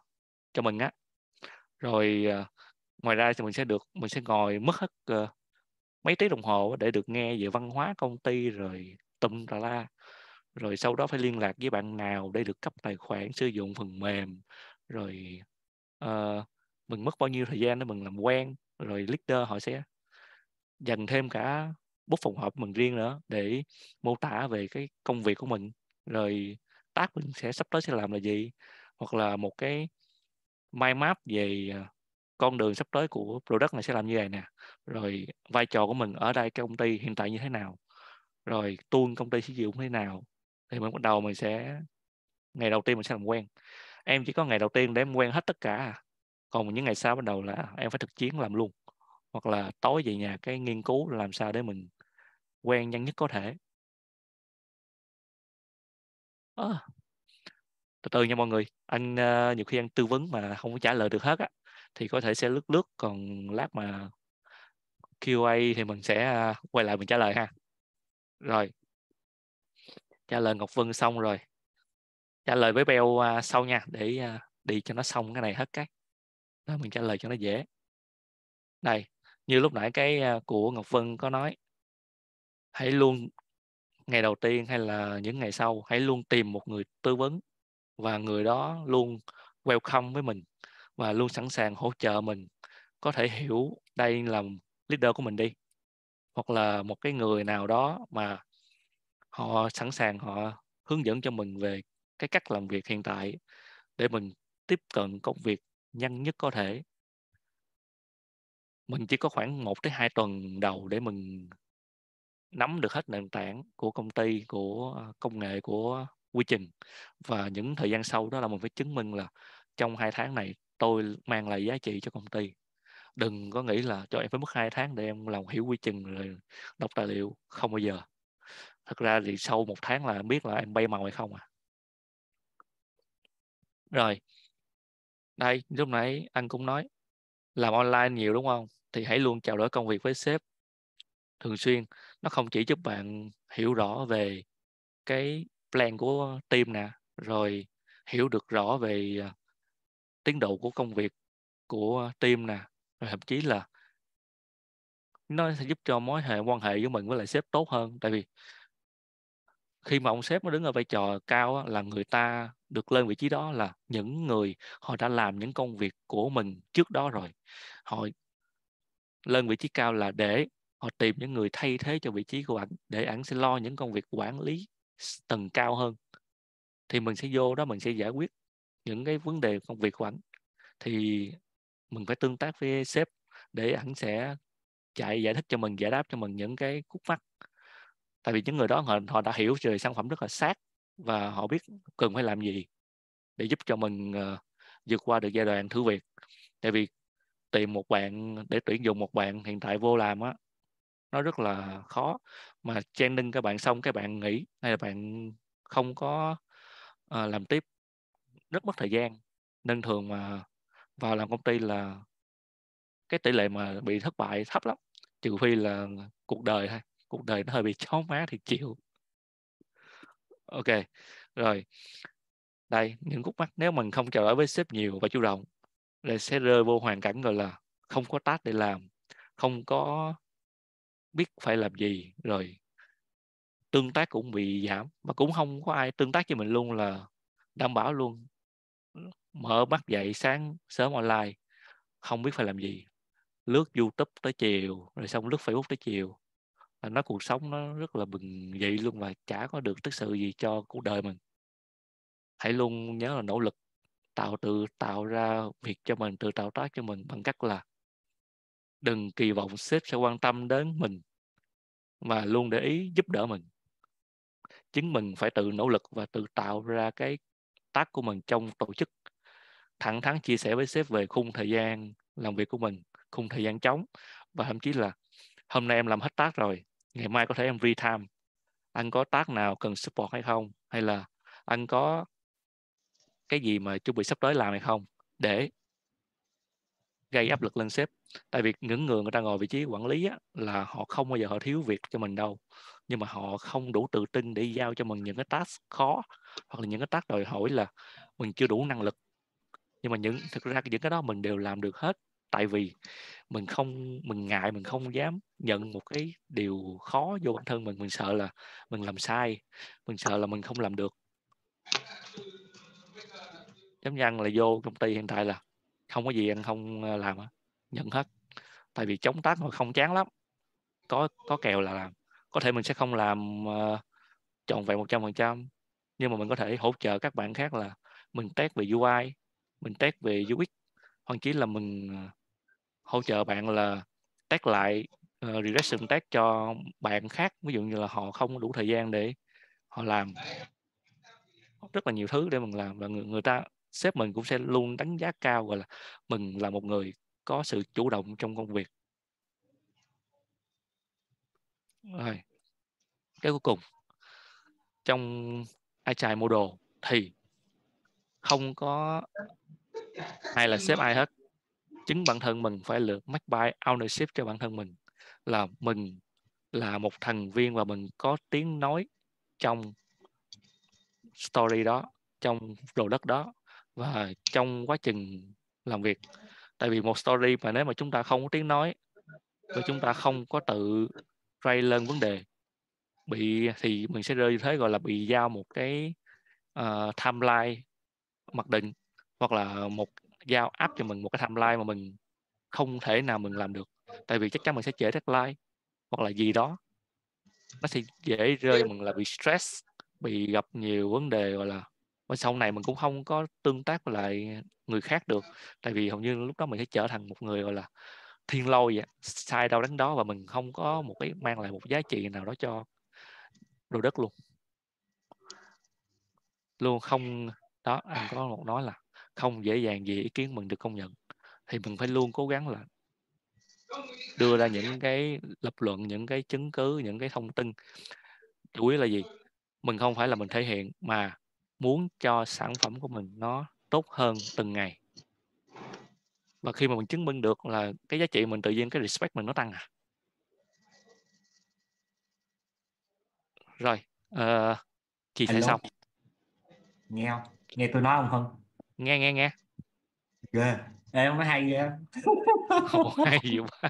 cho mình á. Rồi ngoài ra thì mình sẽ ngồi mất hết mấy tiếng đồng hồ để được nghe về văn hóa công ty rồi tùm tà la. Rồi sau đó phải liên lạc với bạn nào để được cấp tài khoản sử dụng phần mềm. Rồi mình mất bao nhiêu thời gian để mình làm quen. Rồi leader họ sẽ dành thêm cả book phòng họp mình riêng nữa để mô tả về cái công việc của mình. Rồi task mình sắp tới sẽ làm là gì. Hoặc là một cái mind map về con đường sắp tới của product này sẽ làm như vậy nè. Rồi vai trò của mình ở đây cái công ty hiện tại như thế nào. Rồi tool công ty sử dụng thế nào. Thì mình bắt đầu ngày đầu tiên mình sẽ làm quen. Em chỉ có ngày đầu tiên để em quen hết tất cả. Còn những ngày sau bắt đầu là em phải thực chiến làm luôn. Hoặc là tối về nhà cái nghiên cứu làm sao để mình quen nhanh nhất có thể. Từ từ nha mọi người. Anh nhiều khi anh tư vấn mà không có trả lời được hết á thì có thể sẽ lướt lướt, còn lát mà QA thì mình sẽ quay lại mình trả lời ha. Rồi, trả lời Ngọc Vân xong rồi. Trả lời với Beo sau nha, để đi cho nó xong cái này hết cái. Rồi mình trả lời cho nó dễ. Đây, như lúc nãy cái của Ngọc Vân có nói, hãy luôn ngày đầu tiên hay là những ngày sau, hãy luôn tìm một người tư vấn và người đó luôn welcome với mình và luôn sẵn sàng hỗ trợ mình có thể hiểu đây là leader của mình đi, hoặc là một cái người nào đó mà họ sẵn sàng họ hướng dẫn cho mình về cái cách làm việc hiện tại để mình tiếp cận công việc nhanh nhất có thể. Mình chỉ có khoảng 1 tới 2 tuần đầu để mình nắm được hết nền tảng của công ty, của công nghệ, của quy trình, và những thời gian sau đó là mình phải chứng minh là trong 2 tháng này tôi mang lại giá trị cho công ty. Đừng có nghĩ là cho em phải mất 2 tháng để em làm hiểu quy trình rồi đọc tài liệu, không bao giờ. Thật ra thì sau 1 tháng là em biết là em bay màu hay không à. Rồi, đây, lúc nãy anh cũng nói, làm online nhiều đúng không? Thì hãy luôn trao đổi công việc với sếp thường xuyên. Nó không chỉ giúp bạn hiểu rõ về cái plan của team nè, rồi hiểu được rõ về tiến độ của công việc của team nè, rồi thậm chí là nó sẽ giúp cho mối quan hệ với mình với lại sếp tốt hơn. Tại vì khi mà ông sếp nó đứng ở vai trò cao á, là người ta được lên vị trí đó là những người họ đã làm những công việc của mình trước đó rồi. Họ lên vị trí cao là để họ tìm những người thay thế cho vị trí của ảnh, để ảnh sẽ lo những công việc quản lý tầng cao hơn. Thì mình sẽ vô đó mình sẽ giải quyết những cái vấn đề công việc của ảnh. Thì mình phải tương tác với sếp để ảnh sẽ giải thích cho mình, giải đáp cho mình những cái khúc mắc. Tại vì những người đó họ đã hiểu về sản phẩm rất là sát và họ biết cần phải làm gì để giúp cho mình vượt qua được giai đoạn thử việc. Tại vì tìm một bạn để tuyển dụng một bạn hiện tại vô làm á, nó rất là khó. Mà training các bạn xong các bạn nghỉ hay là bạn không có làm tiếp, rất mất thời gian. Nên thường mà vào làm công ty là cái tỷ lệ mà bị thất bại thấp lắm, trừ phi là cuộc đời thôi. Cuộc đời nó hơi bị chó má thì chịu. Ok, rồi đây những khúc mắc nếu mình không trao đổi với sếp nhiều và chủ động là sẽ rơi vô hoàn cảnh gọi là không có task để làm, không có biết phải làm gì, rồi tương tác cũng bị giảm mà cũng không có ai tương tác với mình luôn, là đảm bảo luôn. Mở mắt dậy sáng sớm online không biết phải làm gì, lướt YouTube tới chiều rồi xong lướt Facebook tới chiều, là nó cuộc sống nó rất là bừng dậy luôn và chả có được thực sự gì cho cuộc đời mình. Hãy luôn nhớ là nỗ lực tự tạo ra việc cho mình, tự tạo tác cho mình bằng cách là đừng kỳ vọng sếp sẽ quan tâm đến mình và luôn để ý giúp đỡ mình. Chính mình phải tự nỗ lực và tự tạo ra cái task của mình trong tổ chức. Thẳng thắn chia sẻ với sếp về khung thời gian làm việc của mình, khung thời gian trống, và thậm chí là hôm nay em làm hết task rồi, ngày mai có thể em free time. Anh có task nào cần support hay không? Hay là anh có cái gì mà chuẩn bị sắp tới làm hay không? Để gây áp lực lên sếp. Tại vì những người ta ngồi vị trí quản lý á, là họ không bao giờ họ thiếu việc cho mình đâu, nhưng mà họ không đủ tự tin để giao cho mình những cái task khó, hoặc là những cái task đòi hỏi là mình chưa đủ năng lực. Nhưng mà thực ra những cái đó mình đều làm được hết, tại vì mình ngại, mình không dám nhận một cái điều khó vô bản thân mình sợ là mình làm sai, mình sợ là mình không làm được. Giống như ăn là vô công ty hiện tại là không có gì ăn không làm á, nhận hết, tại vì chống tác mà không chán lắm, có kèo là làm. Có thể mình sẽ không làm trọn vẹn 100%, nhưng mà mình có thể hỗ trợ các bạn khác là mình test về UI, mình test về UX, hoặc chỉ là mình hỗ trợ bạn là test lại regression test cho bạn khác, ví dụ như là họ không đủ thời gian để họ làm. Rất là nhiều thứ để mình làm, và người ta, sếp mình cũng sẽ luôn đánh giá cao, gọi là mình là một người có sự chủ động trong công việc. Rồi, cái cuối cùng, trong Agile Model thì không có ai là sếp ai hết. Chính bản thân mình phải lượt make by ownership cho bản thân mình, là mình là một thành viên và mình có tiếng nói trong story đó, trong đồ đất đó và trong quá trình làm việc. Tại vì một story mà nếu mà chúng ta không có tiếng nói và chúng ta không có tự raise lên vấn đề thì mình sẽ rơi như thế, gọi là bị giao một cái timeline mặc định, hoặc là giao áp cho mình một cái timeline mà mình không thể nào mình làm được, tại vì chắc chắn mình sẽ trễ deadline hoặc là gì đó. Nó sẽ dễ rơi mình là bị stress, bị gặp nhiều vấn đề, gọi là, và sau này mình cũng không có tương tác với lại người khác được, tại vì hầu như lúc đó mình sẽ trở thành một người, gọi là, thiên lôi vậy, sai đâu đánh đó, và mình không có một cái mang lại một giá trị nào đó cho đồ đất luôn không. Đó, anh có một nói là không dễ dàng gì ý kiến mình được công nhận, thì mình phải luôn cố gắng là đưa ra những cái lập luận, những cái chứng cứ, những cái thông tin. Chủ yếu là gì? Mình không phải là mình thể hiện, mà muốn cho sản phẩm của mình nó tốt hơn từng ngày. Và khi mà mình chứng minh được là cái giá trị mình, tự nhiên cái respect mình nó tăng à. Rồi, chia sẻ Hello. xong. Nghe không? Nghe tôi nói không? Nghe. Ghê. Ê, ông nói hay ghê. Ồ, hay gì quá.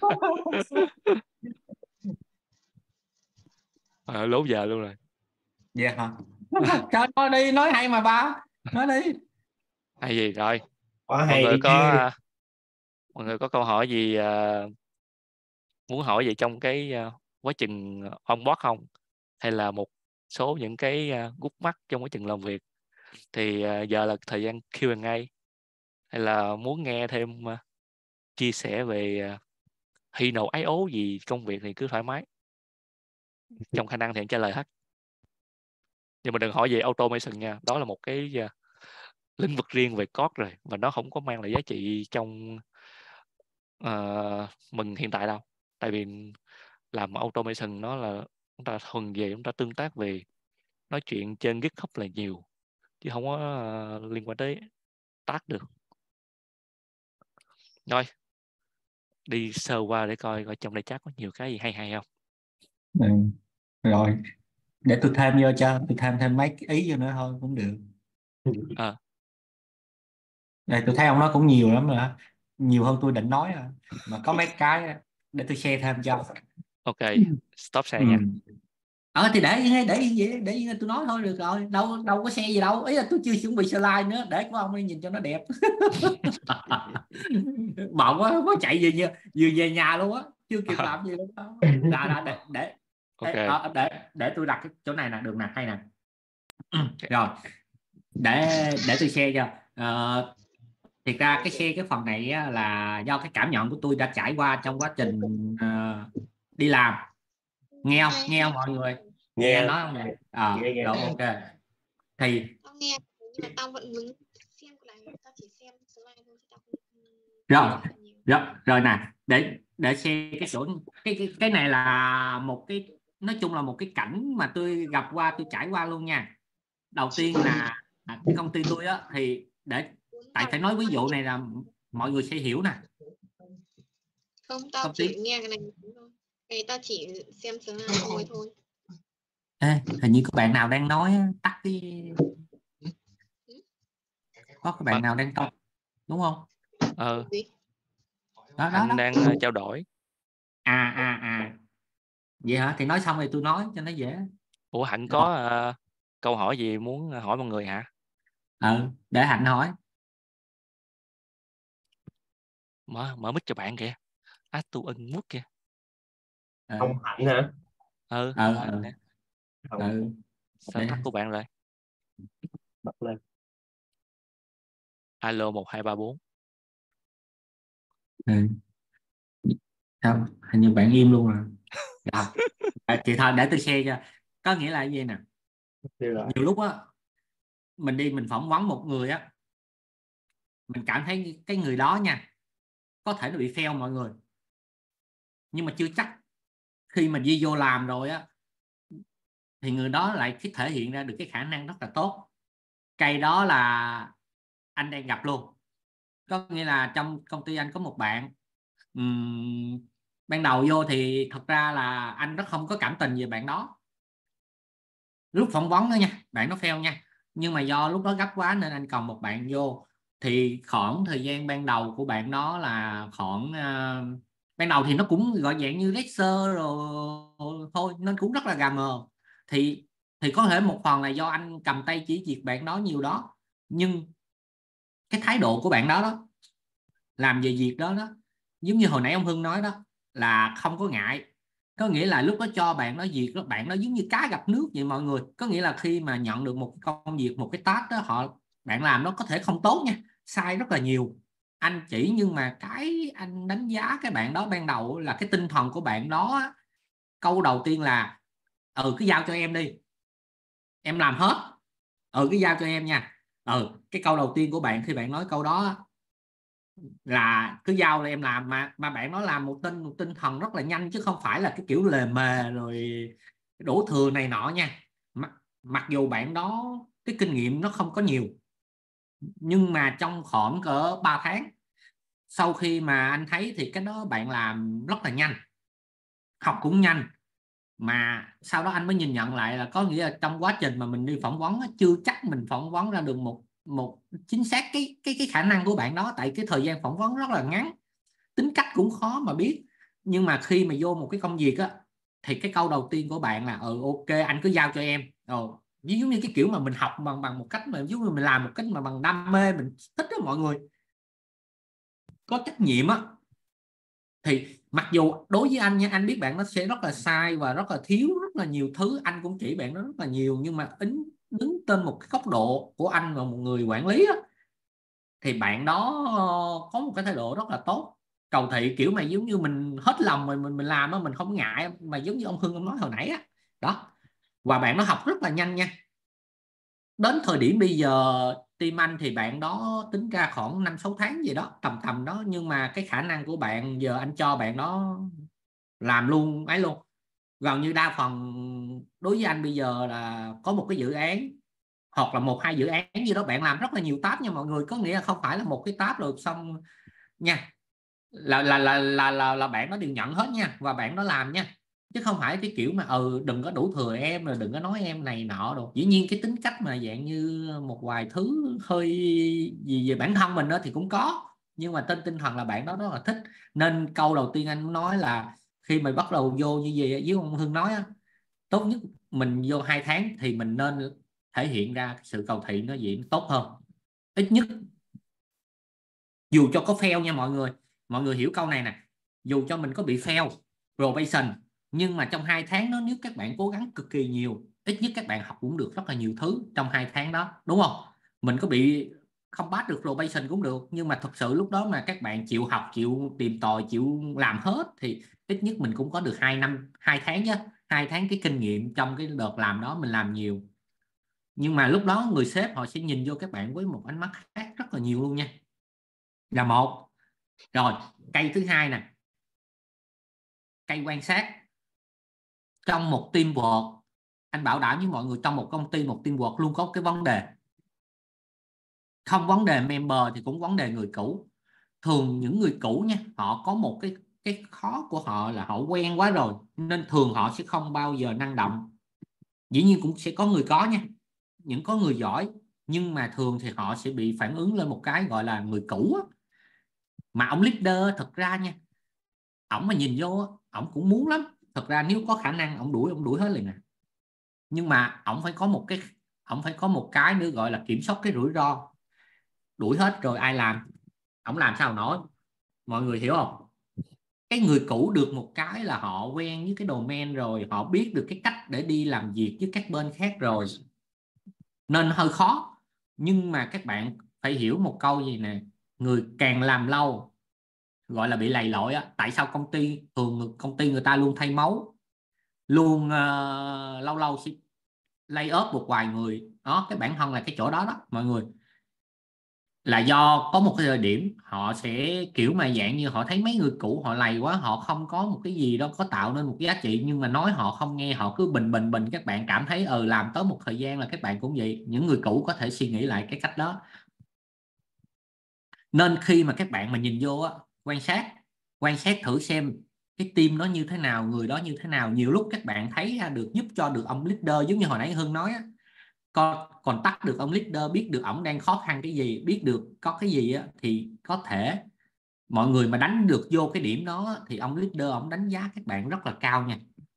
Lố giờ luôn rồi. Dạ hả? Trời, nói đi, nói hay mà ba. Nói đi. Hay gì rồi? Quá Mọi hay người đi chứ. mọi người có câu hỏi gì muốn hỏi gì trong cái quá trình onboard không? Hay là một số những cái gút mắt trong quá trình làm việc? Thì giờ là thời gian Q&A. Hay là muốn nghe thêm chia sẻ về hy nộ ái ố gì công việc thì cứ thoải mái. Trong khả năng thì em trả lời hết. Nhưng mà đừng hỏi về automation nha. Đó là một cái lĩnh vực riêng về code rồi, và nó không có mang lại giá trị trong mình hiện tại đâu. Tại vì làm automation nó là chúng ta thuần về chúng ta tương tác về nói chuyện trên GitHub là nhiều, chứ không có liên quan tới task được. Rồi, đi sơ qua để coi trong đây chắc có nhiều cái gì hay không. Ừ. Rồi, để tôi thêm vô cho, tôi thêm mấy cái ý vô nữa thôi cũng được. Đây, tôi thấy ông nói cũng nhiều lắm rồi đó. Nhiều hơn tôi định nói rồi. Mà có mấy cái để tôi share thêm cho. Ok, stop share Ừ. nha. Thì để yên tôi nói thôi được rồi, đâu đâu có xe gì đâu, ý là tôi chưa chuẩn bị slide nữa, để của ông đi nhìn cho nó đẹp. Bận quá, có chạy vừa về nhà luôn á, chưa kịp làm gì luôn đó. Ok. Để tôi đặt cái chỗ này nè, đường nè, hay nè. Rồi, để tôi share cho. Thiệt ra cái phần này á, là do cái cảm nhận của tôi đã trải qua trong quá trình đi làm. Nghe không mọi người? Nghe anh nói không nè? Nghe. Rồi, ok. Thì Tao nghe nhưng mà tao vẫn muốn xem lại, tao chỉ xem slide thôi chứ tao rồi nè, để xem cái chỗ cái này là một cái, nói chung là một cái cảnh mà tôi gặp qua, tôi trải qua luôn nha. Đầu tiên là cái công ty tôi á, thì tại phải nói ví dụ này là mọi người sẽ hiểu nè. Không, tao chỉ nghe cái này thôi. Cái tao chỉ xem slide thôi. Ê, hình như có bạn nào đang nói tắt cái, có bạn nào đang tắt đúng không? Gì? Đó Anh đó đang đó. trao đổi. Vậy hả? Thì nói xong thì tôi nói cho nó dễ. Ủa Hạnh có câu hỏi gì muốn hỏi mọi người hả? Để Hạnh hỏi. Mở mic cho bạn kìa. Tu ân mút kìa. Ông Hạnh hả? Hạnh nè. Sao Để tắt của bạn rồi? bật lên. Alo 1234. Sao hình như bạn im luôn rồi. Chị thôi để tôi share cho. Có nghĩa là gì nè, nhiều lúc á mình đi mình phỏng vấn một người á, mình cảm thấy cái người đó nha có thể nó bị fail mọi người, nhưng mà chưa chắc khi mà đi vô làm rồi á thì người đó lại thể hiện ra được cái khả năng rất là tốt. Cây đó là anh đang gặp luôn. Có nghĩa là trong công ty anh có một bạn, ban đầu vô thì thật ra là anh rất không có cảm tình về bạn đó. Lúc phỏng vấn đó nha, bạn nó fail nha, nhưng mà do lúc đó gấp quá nên anh còn một bạn vô. Thì khoảng thời gian ban đầu của bạn đó là khoảng ban đầu thì nó cũng gọi dạng như lecture rồi thôi, nên cũng rất là gà mờ. Thì có thể một phần là do anh cầm tay chỉ việc bạn đó nhiều đó, nhưng cái thái độ của bạn đó làm về việc đó giống như hồi nãy ông Hưng nói đó, là không có ngại. Có nghĩa là lúc đó cho bạn đó việc đó, bạn đó giống như cá gặp nước vậy mọi người. Có nghĩa là khi mà nhận được một công việc, một cái task đó, bạn làm nó có thể không tốt nha, sai rất là nhiều, anh chỉ, nhưng mà cái anh đánh giá cái bạn đó ban đầu là cái tinh thần của bạn đó. Câu đầu tiên là cứ giao cho em đi, em làm hết. Cứ giao cho em nha. Cái câu đầu tiên của bạn khi bạn nói câu đó là cứ giao là em làm, mà bạn nó làm một tinh thần rất là nhanh, chứ không phải là cái kiểu lề mề rồi đổ thừa này nọ nha. Mặc dù bạn đó cái kinh nghiệm nó không có nhiều, nhưng mà trong khoảng cỡ 3 tháng sau khi mà anh thấy thì cái đó bạn làm rất là nhanh, học cũng nhanh. Mà sau đó anh mới nhìn nhận lại là có nghĩa là trong quá trình mà mình đi phỏng vấn chưa chắc mình phỏng vấn ra được một chính xác cái khả năng của bạn đó, tại cái thời gian phỏng vấn rất là ngắn, tính cách cũng khó mà biết. Nhưng mà khi mà vô một cái công việc á, thì cái câu đầu tiên của bạn là ok anh cứ giao cho em. Giống như cái kiểu mà mình học bằng một cách mà giống như mình làm một cách mà bằng đam mê, mình thích đó mọi người, có trách nhiệm á. Thì mặc dù đối với anh nha, anh biết bạn nó sẽ rất là sai và rất là thiếu rất là nhiều thứ, anh cũng chỉ bạn nó rất là nhiều, nhưng mà đứng trên một cái góc độ của anh và một người quản lý á, thì bạn đó có một cái thái độ rất là tốt, cầu thị, kiểu mà giống như mình hết lòng mình làm á, mình không ngại, mà giống như ông Hưng ông nói hồi nãy á đó. Và bạn nó học rất là nhanh nha. Đến thời điểm bây giờ team anh thì bạn đó tính ra khoảng 5-6 tháng gì đó, tầm đó, nhưng mà cái khả năng của bạn giờ anh cho bạn đó làm luôn ấy luôn. Gần như đa phần đối với anh bây giờ là có một cái dự án hoặc là 1-2 dự án gì đó, bạn làm rất là nhiều task nha mọi người. Có nghĩa là không phải là một cái task rồi xong nha, là bạn nó đều nhận hết nha, và bạn nó làm nha, chứ không phải cái kiểu mà đừng có đủ thừa em, rồi đừng có nói em này nọ đâu. Dĩ nhiên cái tính cách mà dạng như một vài thứ hơi gì về bản thân mình đó thì cũng có, nhưng mà trên tinh thần là bạn đó rất là thích. Nên câu đầu tiên anh nói là khi mà bắt đầu vô như vậy với ông Hưng nói á, tốt nhất mình vô 2 tháng thì mình nên thể hiện ra sự cầu thị nó diễn tốt hơn. Ít nhất dù cho có fail nha mọi người hiểu câu này nè, dù cho mình có bị fail probation, nhưng mà trong 2 tháng đó nếu các bạn cố gắng cực kỳ nhiều, ít nhất các bạn học cũng được rất là nhiều thứ trong 2 tháng đó, đúng không? Mình có bị không pass được probation cũng được, nhưng mà thật sự lúc đó mà các bạn chịu học, chịu tìm tòi, chịu làm hết thì ít nhất mình cũng có được 2 tháng chứ. 2 tháng cái kinh nghiệm trong cái đợt làm đó mình làm nhiều. Nhưng mà lúc đó người sếp họ sẽ nhìn vô các bạn với một ánh mắt khác rất là nhiều luôn nha, là một. Rồi cây thứ hai nè, cây quan sát. Trong một teamwork, anh bảo đảm với mọi người, trong một công ty, một teamwork luôn có cái vấn đề. Không vấn đề member thì cũng vấn đề người cũ. Thường những người cũ nha, họ có một cái khó của họ là họ quen quá rồi, nên thường họ sẽ không bao giờ năng động. Dĩ nhiên cũng sẽ có người có nha, có người giỏi, nhưng mà thường thì họ sẽ bị phản ứng lên một cái gọi là người cũ á. Mà ông leader thật ra nha, ổng mà nhìn vô ổng cũng muốn lắm, thật ra nếu có khả năng ổng đuổi hết liền nè, nhưng mà ổng phải có một cái nữa gọi là kiểm soát cái rủi ro. Đuổi hết rồi ai làm, ổng làm sao nổi, mọi người hiểu không? Cái người cũ được một cái là họ quen với cái domain rồi, họ biết được cái cách để đi làm việc với các bên khác rồi, nên hơi khó. Nhưng mà các bạn phải hiểu một câu gì nè, người càng làm lâu gọi là bị lầy lội á. Tại sao công ty người ta luôn thay máu, luôn lâu lâu sẽ lay off một vài người đó, cái bản thân là cái chỗ đó đó mọi người, là do có một cái thời điểm họ sẽ kiểu mà dạng như họ thấy mấy người cũ họ lầy quá, họ không có một cái gì đó có tạo nên một giá trị, nhưng mà nói họ không nghe, họ cứ bình. Các bạn cảm thấy làm tới một thời gian là các bạn cũng vậy. Những người cũ có thể suy nghĩ lại cái cách đó. Nên khi mà các bạn mà nhìn vô á, quan sát thử xem cái team nó như thế nào, người đó như thế nào. Nhiều lúc các bạn thấy ra được, giúp cho được ông leader, giống như hồi nãy Hưng nói á, còn tắt được ông leader, biết được ổng đang khó khăn cái gì, biết được có cái gì á, thì có thể mọi người mà đánh được vô cái điểm đó thì ông leader ổng đánh giá các bạn rất là cao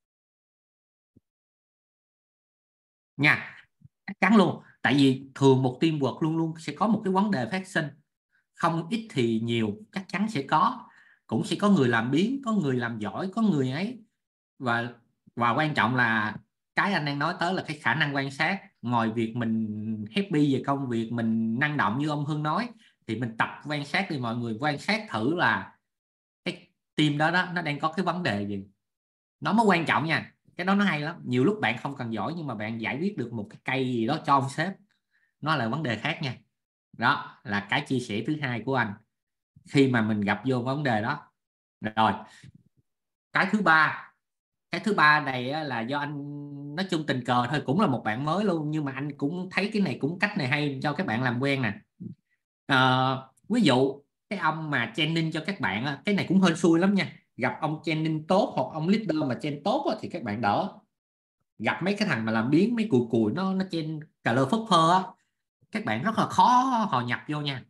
nha, chắc chắn luôn. Tại vì thường một teamwork luôn luôn sẽ có một cái vấn đề phát sinh, không ít thì nhiều chắc chắn sẽ có, cũng sẽ có người làm biếng, có người làm giỏi, có người ấy. Và quan trọng là cái anh đang nói tới là cái khả năng quan sát. Ngoài việc mình happy về công việc, mình năng động như ông Hưng nói, thì mình tập quan sát đi mọi người, quan sát thử là cái team đó nó đang có cái vấn đề gì, nó mới quan trọng nha. Cái đó nó hay lắm. Nhiều lúc bạn không cần giỏi nhưng mà bạn giải quyết được một cái cây gì đó cho ông sếp, nó là vấn đề khác nha. Đó là cái chia sẻ thứ hai của anh khi mà mình gặp vô vấn đề đó. Rồi cái thứ ba này là do anh nói chung tình cờ thôi, cũng là một bạn mới luôn, nhưng mà anh cũng thấy cái này cũng cách này hay cho các bạn làm quen nè. Ví dụ cái ông mà training cho các bạn, cái này cũng hơi xui lắm nha. Gặp ông training tốt hoặc ông leader mà train tốt thì các bạn đỡ. Gặp mấy cái thằng mà làm biến, mấy cùi nó train cà lơ phất phơ các bạn rất là khó hòa nhập vô nha.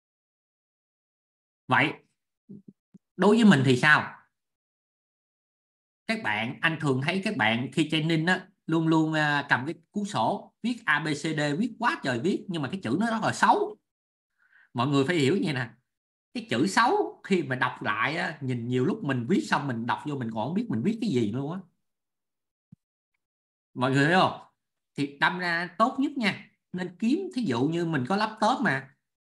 Vậy đối với mình thì sao? Anh thường thấy các bạn khi training luôn luôn cầm cái cuốn sổ viết ABCD, viết quá trời viết, nhưng mà cái chữ nó rất là xấu. Mọi người phải hiểu như nè, cái chữ xấu khi mà đọc lại nhìn nhiều lúc mình viết xong mình đọc vô mình còn không biết mình viết cái gì luôn á. Mọi người hiểu không? Thì đâm ra tốt nhất nha, nên kiếm, thí dụ như mình có laptop mà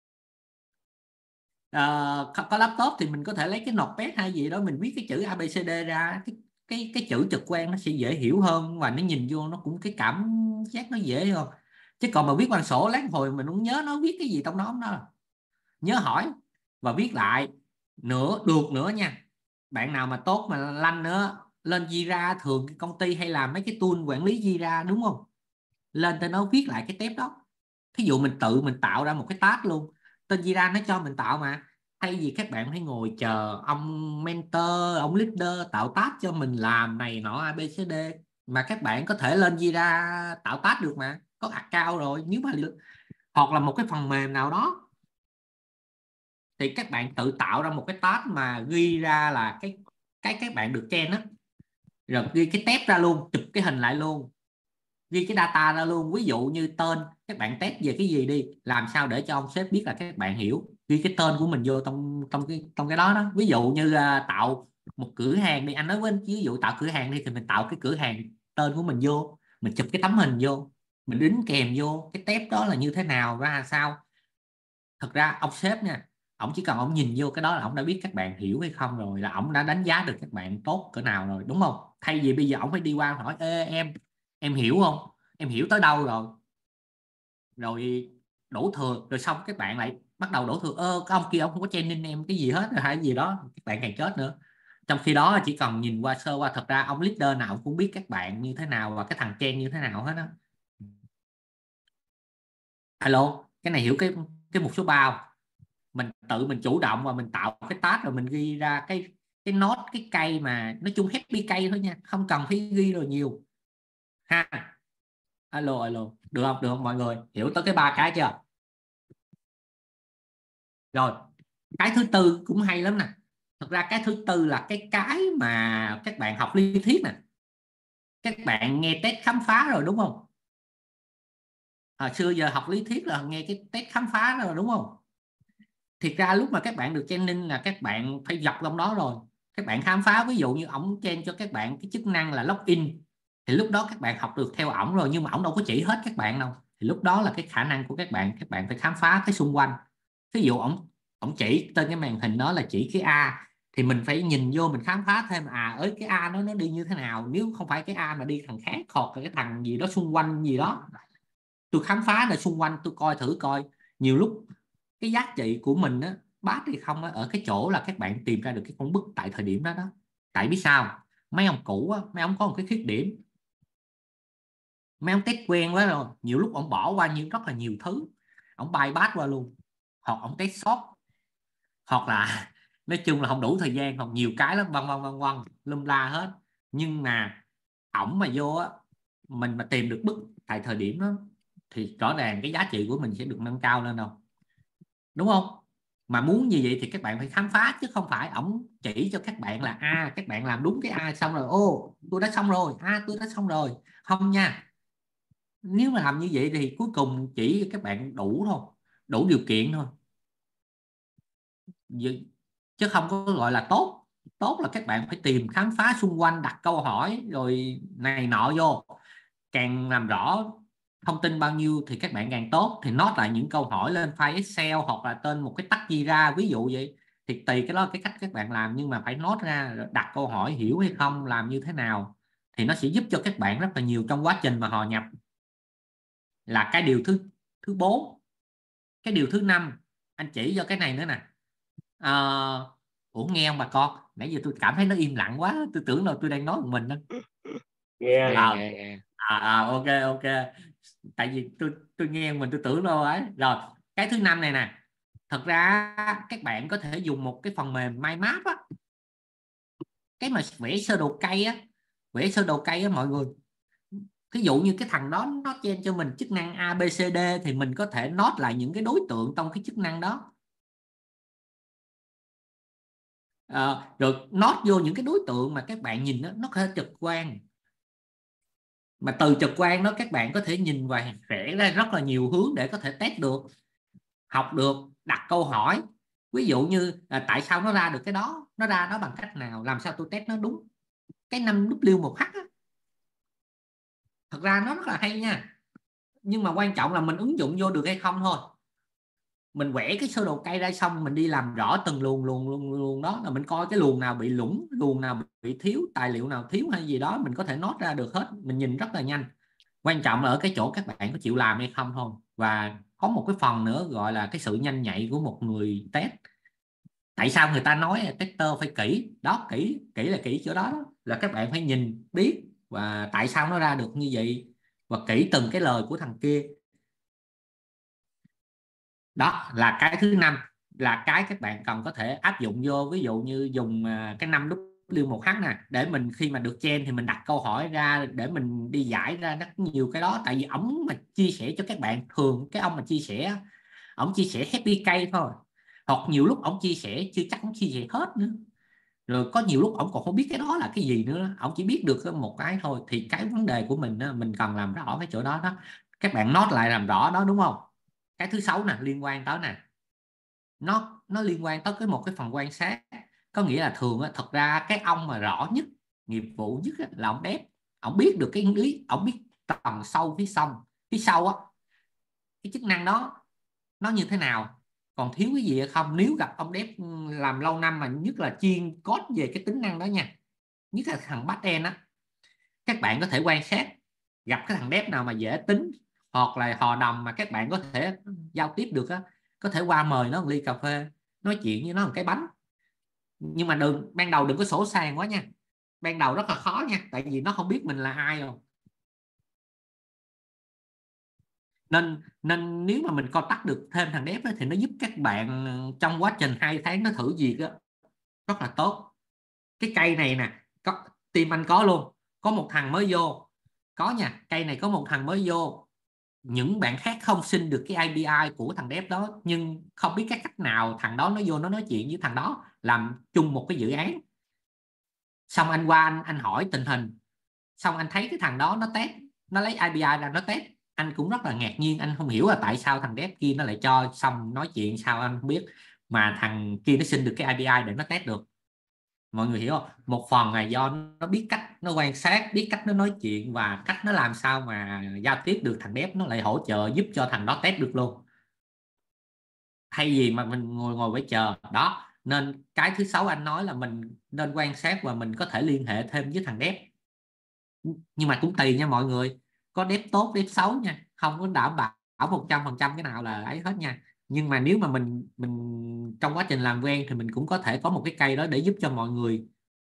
có laptop thì mình có thể lấy cái notepad hay gì đó, mình viết cái chữ ABCD ra, cái chữ trực quan nó sẽ dễ hiểu hơn, và nó nhìn vô nó cũng cái cảm giác nó dễ hơn. Chứ còn mà viết bằng sổ lát hồi mình không nhớ nó viết cái gì trong đó, nhớ hỏi và viết lại được nữa nha. Bạn nào mà tốt mà lanh nữa, lên Jira, thường cái công ty hay làm mấy cái tool quản lý Jira đúng không, lên tên nó viết lại cái step đó. Thí dụ mình tự mình tạo ra một cái task luôn, tên Jira nó cho mình tạo mà, thay vì các bạn phải ngồi chờ ông mentor, ông leader tạo task cho mình làm này nọ ABCD, mà các bạn có thể lên Jira tạo task được mà, có account rồi. Nếu mà hoặc là một cái phần mềm nào đó thì các bạn tự tạo ra một cái task mà ghi ra là cái các bạn được train á, rồi ghi cái test ra luôn, chụp cái hình lại luôn, ghi cái data ra luôn. Ví dụ như tên các bạn test về cái gì đi, làm sao để cho ông sếp biết là các bạn hiểu, ghi cái tên của mình vô trong cái đó. Ví dụ như tạo một cửa hàng đi, anh nói với ví dụ tạo cửa hàng đi, thì mình tạo cái cửa hàng tên của mình vô, mình chụp cái tấm hình vô, mình đính kèm vô cái test đó là như thế nào ra sao. Thật ra ông sếp nha, ông chỉ cần ông nhìn vô cái đó là ông đã biết các bạn hiểu hay không rồi, là ông đã đánh giá được các bạn tốt cỡ nào rồi, đúng không? Thay vì bây giờ ông phải đi qua hỏi ê em hiểu không, em hiểu tới đâu rồi đổ thừa, rồi xong các bạn lại bắt đầu đổ thừa cái ông kia ông không có training em cái gì hết rồi hay gì đó, các bạn càng chết nữa. Trong khi đó chỉ cần nhìn qua sơ qua, thật ra ông leader nào cũng biết các bạn như thế nào và cái thằng train như thế nào hết đó. Hello, cái này hiểu cái mục số 3 không? Mình chủ động và mình tạo cái task, rồi mình ghi ra cái nốt, cái cây mà nói chung happy cây thôi nha, không cần phải ghi rồi nhiều ha. Alo được không mọi người hiểu tới cái 3 cái chưa? Rồi cái thứ tư cũng hay lắm nè. Thật ra cái thứ tư là cái mà các bạn học lý thuyết nè, các bạn nghe test khám phá rồi đúng không? Xưa giờ học lý thuyết là nghe cái test khám phá rồi đúng không? Thiệt ra lúc mà các bạn được training là các bạn phải dọc trong đó rồi, các bạn khám phá. Ví dụ như ổng train cho các bạn cái chức năng là login thì lúc đó các bạn học được theo ổng rồi, nhưng mà ổng đâu có chỉ hết các bạn đâu, thì lúc đó là cái khả năng của các bạn phải khám phá cái xung quanh. Ví dụ ổng chỉ trên cái màn hình đó là chỉ cái A thì mình phải nhìn vô mình khám phá thêm ở cái A nó đi như thế nào, nếu không phải cái A mà đi thằng khác hoặc là cái thằng gì đó xung quanh gì đó, tôi khám phá là xung quanh tôi coi thử coi. Nhiều lúc cái giá trị của mình á bát hay không á, ở cái chỗ là các bạn tìm ra được cái con bức tại thời điểm đó đó. Tại biết sao mấy ông cũ á, mấy ông có một cái khuyết điểm, mấy ông test quen quá rồi, nhiều lúc ông bỏ qua rất là nhiều thứ, ông bypass qua luôn, hoặc ông test sót, hoặc là nói chung là không đủ thời gian, hoặc nhiều cái lắm, vân lum la hết. Nhưng mà ổng mà vô á, mình mà tìm được bức tại thời điểm đó thì rõ ràng cái giá trị của mình sẽ được nâng cao lên đâu, đúng không? Mà muốn như vậy thì các bạn phải khám phá, chứ không phải ổng chỉ cho các bạn là các bạn làm đúng cái xong rồi tôi đã xong rồi, tôi đã xong rồi. Không nha, nếu mà làm như vậy thì cuối cùng chỉ các bạn đủ thôi, đủ điều kiện thôi, chứ không có gọi là tốt. Tốt là các bạn phải tìm khám phá xung quanh, đặt câu hỏi rồi này nọ vô, càng làm rõ thông tin bao nhiêu thì các bạn càng tốt. Thì note lại những câu hỏi lên file Excel hoặc là tên một cái tag Jira ví dụ vậy, thì tùy cái đó cái cách các bạn làm, nhưng mà phải note ra, đặt câu hỏi hiểu hay không, làm như thế nào, thì nó sẽ giúp cho các bạn rất là nhiều trong quá trình mà hòa nhập. Là cái điều thứ 4. Cái điều thứ 5 anh chỉ cho cái này nữa nè. Ủa nghe không bà con? Nãy giờ tôi cảm thấy nó im lặng quá, tôi tưởng là tôi đang nói một mình đó. Nghe. Ok. Tại vì tôi nghe mình tôi tưởng đâu ấy. Rồi cái thứ 5 này nè, thật ra các bạn có thể dùng một cái phần mềm mind map á, cái mà vẽ sơ đồ cây á, mọi người. Ví dụ như cái thằng đó nó trên cho mình chức năng A B C D thì mình có thể note lại những cái đối tượng trong cái chức năng đó. Rồi note vô những cái đối tượng mà các bạn nhìn đó, nó có thể trực quan, mà từ trực quan đó các bạn có thể nhìn và vẽ ra rất là nhiều hướng để có thể test được, học được, đặt câu hỏi. Ví dụ như tại sao nó ra được cái đó, nó ra nó bằng cách nào, làm sao tôi test nó đúng. Cái 5W1H á, thật ra nó rất là hay nha, nhưng mà quan trọng là mình ứng dụng vô được hay không thôi. Mình vẽ cái sơ đồ cây ra xong mình đi làm rõ từng luồng đó, là mình coi cái luồng nào bị lủng, luồng nào bị thiếu, tài liệu nào thiếu hay gì đó, mình có thể note ra được hết, mình nhìn rất là nhanh. Quan trọng là ở cái chỗ các bạn có chịu làm hay không thôi. Và có một cái phần nữa gọi là cái sự nhanh nhạy của một người test. Tại sao người ta nói tester phải kỹ đó, kỹ là kỹ chỗ đó, là các bạn phải nhìn biết và tại sao nó ra được như vậy, và kỹ từng cái lời của thằng kia. Đó là cái thứ 5, là cái các bạn cần có thể áp dụng vô. Ví dụ như dùng cái 5W1H nè, để mình khi mà được train thì mình đặt câu hỏi ra để mình đi giải ra rất nhiều cái đó. Tại vì ổng mà chia sẻ cho các bạn, thường cái ông mà chia sẻ, ổng chia sẻ happy case thôi, hoặc nhiều lúc ổng chia sẻ chưa chắc ổng chia sẻ hết nữa. Rồi có nhiều lúc ổng còn không biết cái đó là cái gì nữa, ổng chỉ biết được một cái thôi. Thì cái vấn đề của mình đó, mình cần làm rõ cái chỗ đó đó, các bạn note lại làm rõ đó, đúng không? Cái thứ 6 nè, liên quan tới nè, nó liên quan tới một cái phần quan sát. Có nghĩa là thường á, thật ra cái ông mà rõ nhất, nghiệp vụ nhất á, là ông dev. Ông biết được cái lý, ông biết tầng sâu phía sau á, cái chức năng đó nó như thế nào, còn thiếu cái gì hay không. Nếu gặp ông dev làm lâu năm mà nhất là chuyên code về cái tính năng đó nha, nhất là thằng backend á, các bạn có thể quan sát, gặp cái thằng dev nào mà dễ tính hoặc là hò đầm mà các bạn có thể giao tiếp được á, có thể qua mời nó một ly cà phê, nói chuyện với nó một cái bánh. Nhưng mà ban đầu đừng có sổ sàng quá nha, ban đầu rất là khó nha, tại vì nó không biết mình là ai rồi. Nên nếu mà mình contact được thêm thằng dev thì nó giúp các bạn trong quá trình 2 tháng nó thử việc đó, rất là tốt. Cái cây này nè, team anh có luôn, có một thằng mới vô, có nha, cây này có một thằng mới vô, những bạn khác không xin được cái API của thằng dev đó, nhưng không biết cái cách nào thằng đó nó vô nó nói chuyện với thằng đó làm chung một cái dự án. Xong anh qua anh hỏi tình hình, xong anh thấy cái thằng đó nó test, nó lấy API ra nó test, anh cũng rất là ngạc nhiên, anh không hiểu là tại sao thằng dev kia nó lại cho xong nói chuyện sao anh không biết, mà thằng kia nó xin được cái API để nó test được. Mọi người hiểu không? Một phần là do nó biết cách nó quan sát, biết cách nó nói chuyện, và cách nó làm sao mà giao tiếp được, thằng dev nó lại hỗ trợ giúp cho thằng đó test được luôn, thay vì mà mình ngồi phải chờ đó. Nên cái thứ 6 anh nói là mình nên quan sát và mình có thể liên hệ thêm với thằng dev, nhưng mà cũng tùy nha mọi người, có dev tốt dev xấu nha, không có đảm bảo 100% cái nào là ấy hết nha. Nhưng mà nếu mà mình trong quá trình làm quen thì mình cũng có thể có một cái cây đó để giúp cho mọi người.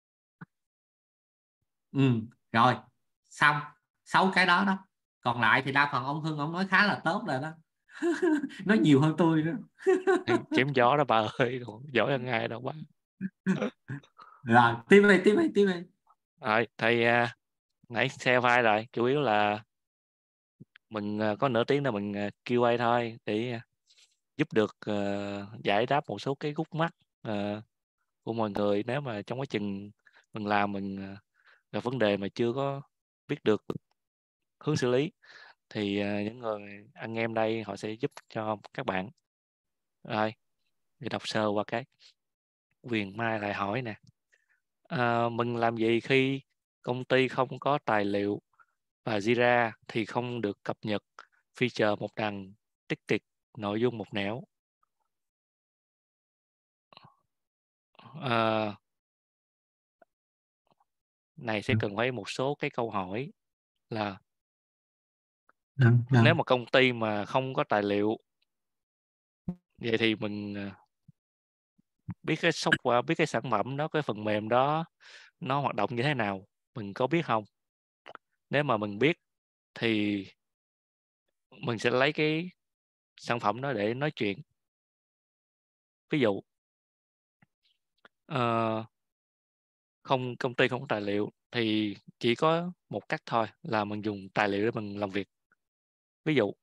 Rồi xong 6 cái đó đó, còn lại thì đa phần ông Hưng ông nói khá là tốt rồi đó. Nói nhiều hơn tôi nữa. Chém gió đó bà ơi, giỏi hơn ai đâu bà. Rồi tiếp đi. Rồi thì nãy xe vai rồi, chủ yếu là mình có nửa tiếng là mình QA thôi, để giúp được giải đáp một số cái khúc mắc của mọi người, nếu mà trong quá trình mình làm mình gặp vấn đề mà chưa có biết được hướng xử lý, thì những người anh em đây họ sẽ giúp cho các bạn. Rồi thì đọc sơ qua cái Quyền Mai lại hỏi nè, mình làm gì khi công ty không có tài liệu và Jira thì không được cập nhật feature một đằng, ticket nội dung một nẻo. Này sẽ cần phải một số cái câu hỏi là nếu mà công ty mà không có tài liệu, vậy thì mình biết cái software, biết cái sản phẩm đó, cái phần mềm đó nó hoạt động như thế nào, mình có biết không? Nếu mà mình biết thì mình sẽ lấy cái sản phẩm đó để nói chuyện. Ví dụ công ty không có tài liệu thì chỉ có một cách thôi, là mình dùng tài liệu để mình làm việc. Ví dụ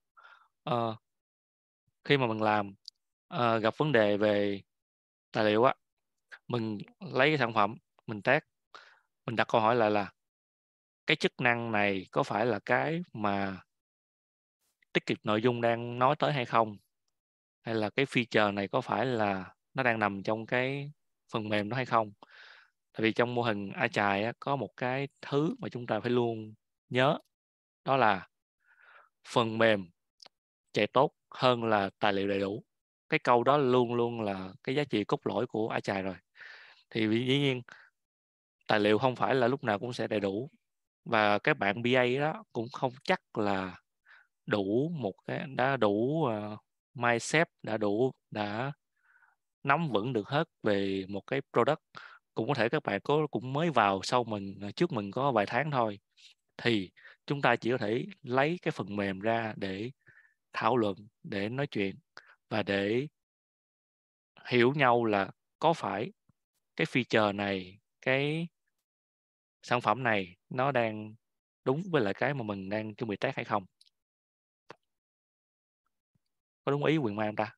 khi mà mình làm gặp vấn đề về tài liệu á, mình lấy cái sản phẩm mình test, mình đặt câu hỏi lại là cái chức năng này có phải là cái mà ticket nội dung đang nói tới hay không, hay là cái feature này có phải là nó đang nằm trong cái phần mềm đó hay không. Tại vì trong mô hình Agile á, có một cái thứ mà chúng ta phải luôn nhớ, đó là phần mềm chạy tốt hơn là tài liệu đầy đủ. Cái câu đó luôn luôn là cái giá trị cốt lõi của Agile rồi. Thì dĩ nhiên tài liệu không phải là lúc nào cũng sẽ đầy đủ, và các bạn BA đó cũng không chắc là đủ một cái đã đủ mindset, đã nắm vững được hết về một cái product. Cũng có thể các bạn cũng mới vào sau mình, trước mình có vài tháng thôi, thì chúng ta chỉ có thể lấy cái phần mềm ra để thảo luận, để nói chuyện và để hiểu nhau là có phải cái feature này, cái sản phẩm này nó đang đúng với lại cái mà mình đang chuẩn bị test hay không. Có đúng ý Quyền Mai không ta?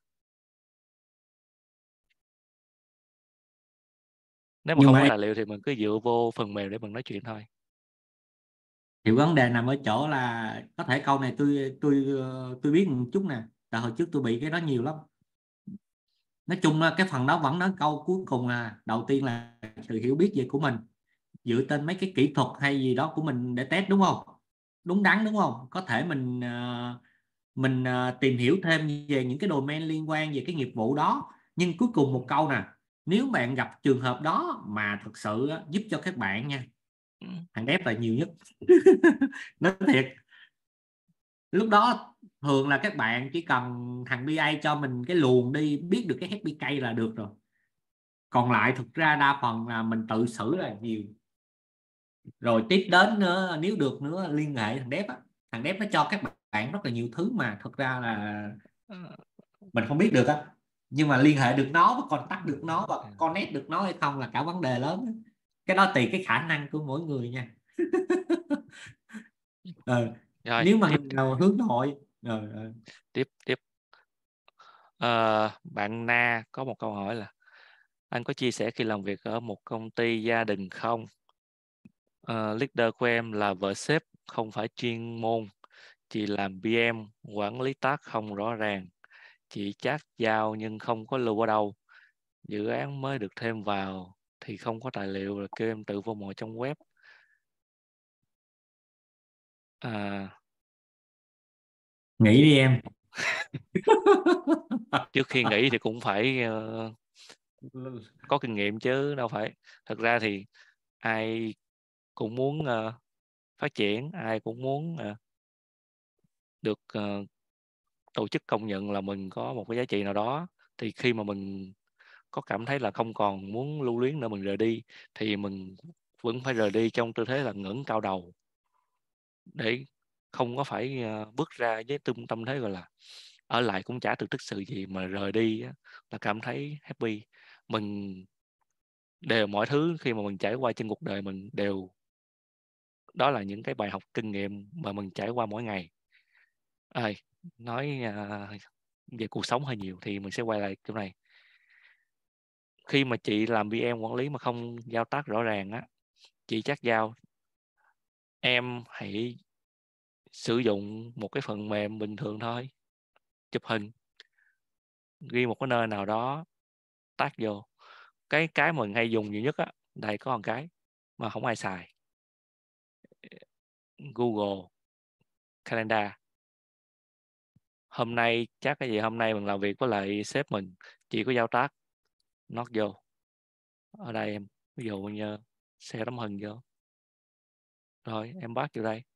Nếu mà Nhưng không mà có tài liệu thì mình cứ dựa vô phần mềm để mình nói chuyện thôi. thì vấn đề nằm ở chỗ là có thể câu này tôi biết một chút nè, tại hồi trước tôi bị cái đó nhiều lắm. Nói chung là cái phần đó vẫn nói câu cuối cùng là đầu tiên là sự hiểu biết về của mình, dựa trên mấy cái kỹ thuật hay gì đó của mình để test, đúng không? Đúng đắn đúng không? Có thể mình tìm hiểu thêm về những cái domain liên quan về cái nghiệp vụ đó. Nhưng cuối cùng một câu nè, nếu bạn gặp trường hợp đó mà thực sự giúp cho các bạn nha, thằng dev là nhiều nhất. Nói thiệt, lúc đó thường là các bạn chỉ cần thằng BA cho mình cái luồng đi, biết được cái HPK là được rồi. Còn lại thực ra đa phần là mình tự xử là nhiều. Rồi tiếp đến nữa, nếu được nữa, liên hệ thằng dev á. Thằng dev nó cho các bạn rất là nhiều thứ mà thực ra là mình không biết được á, nhưng mà liên hệ được nó và contact được nó và connect được nó hay không là cả vấn đề lớn. Cái đó tùy cái khả năng của mỗi người nha. Rồi tiếp nếu mà người nào hướng nội tiếp bạn Na có một câu hỏi là anh có chia sẻ khi làm việc ở một công ty gia đình không? Leader của em là vợ sếp, không phải chuyên môn. Chị làm PM, quản lý task không rõ ràng. Chị chát giao nhưng không có lưu ở đâu. Dự án mới được thêm vào thì không có tài liệu, rồi kêu em tự vô mồi trong web. nghĩ đi em. Trước khi nghĩ thì cũng phải có kinh nghiệm chứ đâu phải. Thật ra thì ai cũng muốn phát triển, ai cũng muốn được tổ chức công nhận là mình có một cái giá trị nào đó. Thì khi mà mình có cảm thấy là không còn muốn lưu luyến nữa, mình rời đi, thì mình vẫn phải rời đi trong tư thế là ngẩng cao đầu, để không có phải bước ra với tâm thế gọi là ở lại cũng chả được tích sự gì, mà rời đi là cảm thấy happy. Mình đều mọi thứ khi mà mình trải qua trên cuộc đời mình đều, đó là những cái bài học kinh nghiệm mà mình trải qua mỗi ngày. Nói về cuộc sống hơi nhiều thì mình sẽ quay lại chỗ này. Khi mà chị làm PM quản lý mà không giao tác rõ ràng á, chị chắc giao, em hãy sử dụng một cái phần mềm bình thường thôi, chụp hình, ghi một cái nơi nào đó, tag vô. Cái mình hay dùng nhiều nhất á, đây có một cái mà không ai xài, Google Calendar. Hôm nay chắc cái gì, hôm nay mình làm việc với lại sếp mình, chỉ có giao tác, nót vô. Ở đây em, ví dụ như xe tấm hình vô, rồi em bắt vô đây,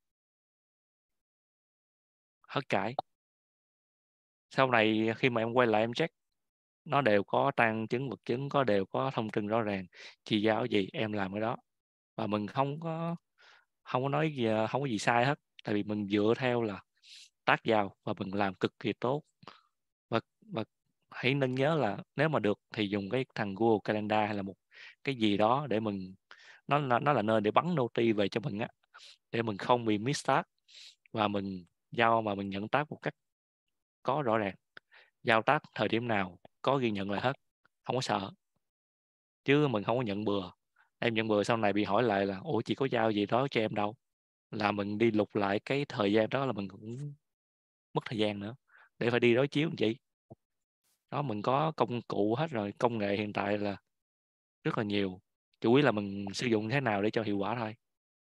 hết cãi. Sau này khi mà em quay lại em check, nó đều có tăng chứng, vật chứng, đều có thông tin rõ ràng. Chị giao gì em làm cái đó, và mình không có nói gì, không có gì sai hết, tại vì mình dựa theo là tác giao và mình làm cực kỳ tốt. Và hãy nên nhớ là nếu mà được thì dùng cái thằng Google Calendar hay là một cái gì đó để mình, nó là nơi để bắn noti về cho mình á, để mình không bị miss task, và mình giao mà mình nhận task một cách có rõ ràng. Giao task thời điểm nào có ghi nhận lại hết, không có sợ. Chứ mình không có nhận bừa. Em nhận bừa sau này bị hỏi lại là ủa chị có giao gì đó cho em đâu, là mình đi lục lại cái thời gian đó, là mình cũng mất thời gian nữa để phải đi đối chiếu làm chị. Đó, mình có công cụ hết rồi, công nghệ hiện tại là rất là nhiều, chủ yếu là mình sử dụng thế nào để cho hiệu quả thôi.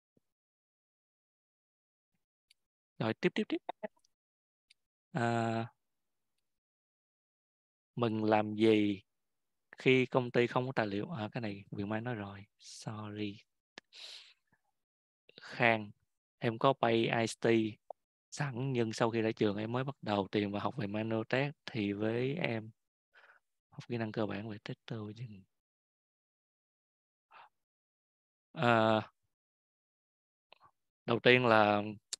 Rồi tiếp mình làm gì khi công ty không có tài liệu? Cái này Quyền Mai nói rồi, sorry. Khang, em có pay ICT sẵn, nhưng sau khi ra trường em mới bắt đầu tìm và học về manual test, thì với em học kỹ năng cơ bản về tester. Đầu tiên là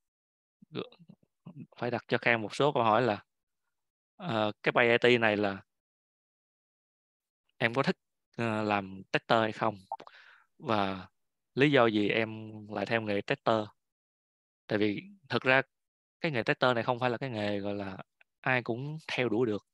phải đặt cho Khang một số câu hỏi là cái pay IT này là em có thích làm tester hay không, và lý do gì em lại theo nghề tester. Tại vì thực ra cái nghề tester này không phải là cái nghề gọi là ai cũng theo đuổi được.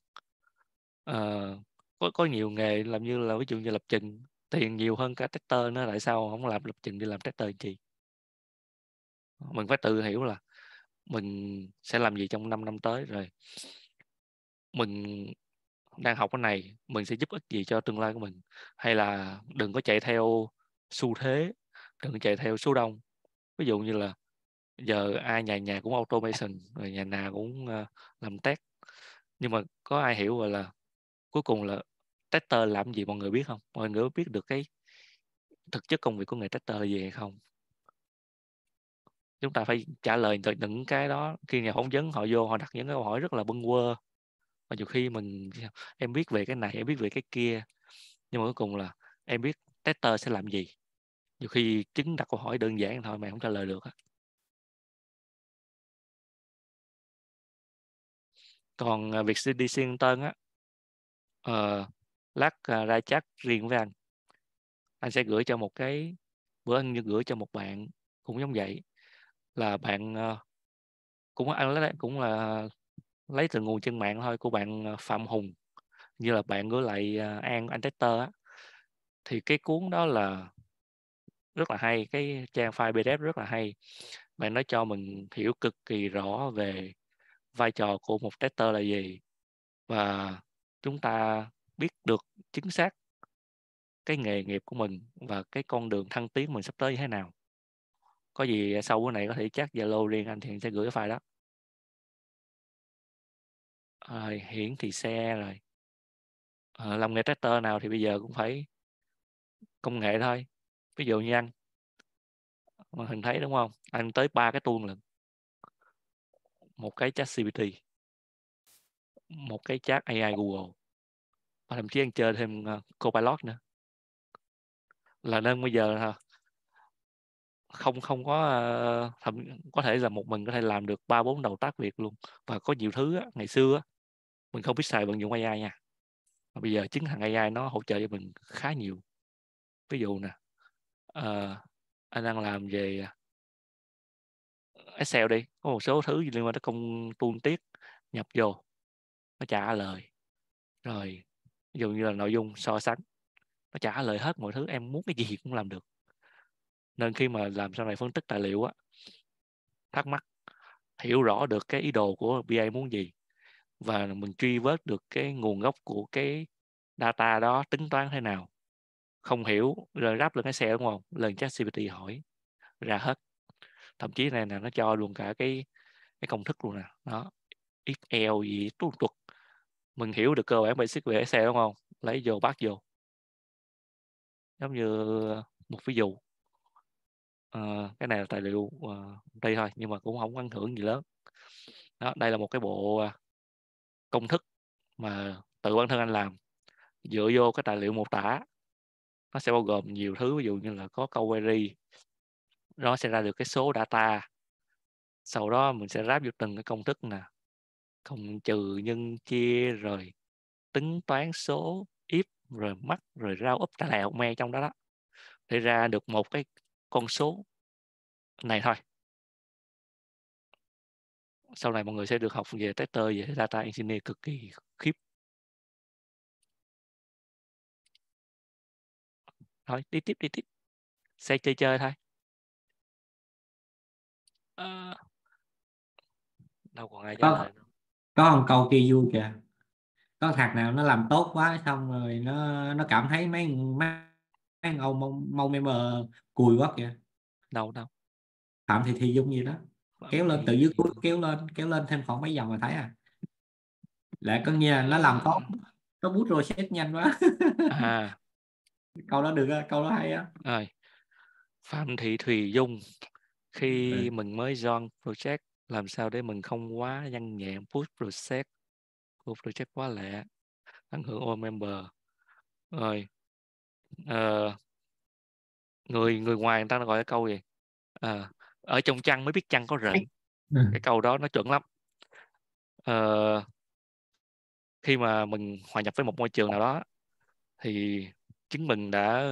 Có nhiều nghề làm như là ví dụ như lập trình tiền nhiều hơn cả tester nữa, tại sao không làm lập trình đi làm tester chi? Mình phải tự hiểu là mình sẽ làm gì trong 5 năm tới, rồi mình đang học cái này mình sẽ giúp ích gì cho tương lai của mình. Hay là đừng có chạy theo xu thế, đừng chạy theo số đông. Ví dụ như là giờ ai nhà cũng automation, rồi nhà nào cũng làm test, nhưng mà có ai hiểu gọi là cuối cùng là tester làm gì mọi người biết không? Mọi người biết được cái thực chất công việc của người tester là gì hay không? Chúng ta phải trả lời những cái đó. Khi nhà phỏng vấn họ vô, họ đặt những câu hỏi rất là bâng quơ, và nhiều khi em biết về cái này, em biết về cái kia, nhưng mà cuối cùng là em biết tester sẽ làm gì. Nhiều khi chứng đặt câu hỏi đơn giản thôi mà không trả lời được á. Còn việc đi xuyên tên á, lát ra chat riêng với anh sẽ gửi cho một cái bữa anh gửi cho một bạn cũng giống vậy, là bạn cũng là lấy từ nguồn trên mạng thôi, của bạn Phạm Hùng, như là bạn với lại anh tester á, thì cái cuốn đó là rất là hay, cái trang file PDF rất là hay. Bạn nói cho mình hiểu cực kỳ rõ về vai trò của một tester là gì, và chúng ta biết được chính xác cái nghề nghiệp của mình và cái con đường thăng tiến mình sắp tới như thế nào. Có gì sau bữa này có thể chat Zalo riêng anh thì anh sẽ gửi cái file đó. Hiển thì xe rồi. Làm nghề tester nào thì bây giờ cũng phải công nghệ thôi. Ví dụ như anh, mà hình thấy đúng không, anh tới 3 cái tool lần, một cái chat GPT, một cái chat AI Google, và thậm chí anh chơi thêm Copilot nữa, là nên bây giờ không có có thể là một mình có thể làm được 3-4 đầu tác việc luôn. Và có nhiều thứ á, ngày xưa á, mình không biết xài vận dụng AI nha, mà bây giờ chính thằng AI nó hỗ trợ cho mình khá nhiều. Ví dụ nè, anh đang làm về Excel đi, có một số thứ liên quan tới công tuôn tiết nhập vô, nó trả lời. Rồi ví dụ như là nội dung so sánh, nó trả lời hết mọi thứ, em muốn cái gì cũng làm được. Nên khi mà làm sau này phân tích tài liệu á, thắc mắc, hiểu rõ được cái ý đồ của BA muốn gì, và mình truy vết được cái nguồn gốc của cái data đó tính toán thế nào, không hiểu rồi ráp lên cái xe đúng không, lên ChatGPT hỏi ra hết. Thậm chí này là nó cho luôn cả cái công thức luôn nè, đó, XL gì tuột tuột, mình hiểu được cơ bản basic về Excel đúng không, lấy vô bắt vô. Giống như một ví dụ, cái này là tài liệu đây thôi nhưng mà cũng không ảnh hưởng gì lớn. Đó, đây là một cái bộ công thức mà tự bản thân anh làm dựa vô cái tài liệu mô tả. Nó sẽ bao gồm nhiều thứ, ví dụ như là có câu query, nó sẽ ra được cái số data, sau đó mình sẽ ráp vô từng cái công thức nè, cộng trừ nhân chia rồi tính toán số if rồi mắc rồi rao úp trả lẹ me trong đó đó, để ra được một cái con số này thôi. Sau này mọi người sẽ được học về tester, về data engineer cực kỳ khiếp. Thôi đi tiếp sẽ chơi thôi. Đâu còn ai trả lời đâu. Có một câu kia vui kìa, có thằng nào nó làm tốt quá xong rồi nó cảm thấy mấy ông mau member cùi quá kìa. Đâu Phạm Thị Dung gì đó, kéo lên từ dưới cuối, kéo lên thêm khoảng mấy dòng là thấy à. Lại có nghĩa là nó làm tốt, nó bút process nhanh quá. Câu đó được á, câu đó hay á. Rồi, Phạm Thị Thùy Dung, khi mình mới join project, làm sao để mình không quá nhanh nhẹn push process của project quá lẹ, ảnh hưởng all member. Rồi người ngoài người ta gọi cái câu gì, ở trong chăn mới biết chăn có rận. Cái câu đó nó chuẩn lắm. Khi mà mình hòa nhập với một môi trường nào đó thì chính mình đã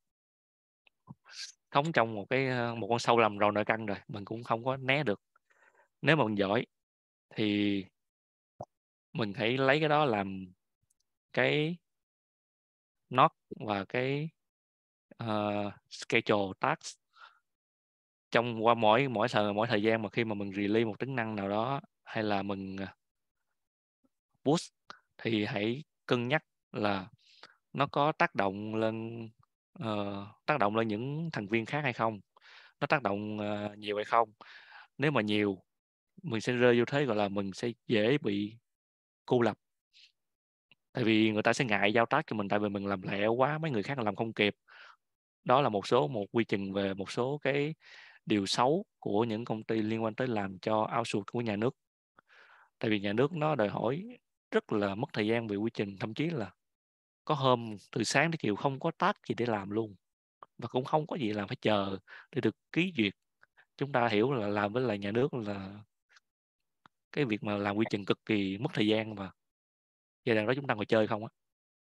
sống trong một con sâu lầm rầu nồi canh rồi, mình cũng không có né được. Nếu mà mình giỏi thì mình hãy lấy cái đó làm cái nốt và cái schedule task trong qua mỗi thời gian mà khi mà mình release một tính năng nào đó hay là mình push, thì hãy cân nhắc là nó có tác động lên những thành viên khác hay không, nó tác động nhiều hay không. Nếu mà nhiều, mình sẽ rơi vô thế gọi là mình sẽ dễ bị cô lập, tại vì người ta sẽ ngại giao tác cho mình, tại vì mình làm lẹ quá, mấy người khác làm không kịp. Đó là một quy trình về một số cái điều xấu của những công ty liên quan tới làm cho outsource của nhà nước. Tại vì nhà nước nó đòi hỏi rất là mất thời gian về quy trình, thậm chí là có hôm từ sáng đến chiều không có task gì để làm luôn, và cũng không có gì làm, phải chờ để được ký duyệt. Chúng ta hiểu là làm với lại nhà nước là cái việc mà làm quy trình cực kỳ mất thời gian, và giai đoạn đó chúng ta ngồi chơi không á.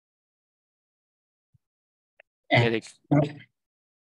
Vậy thì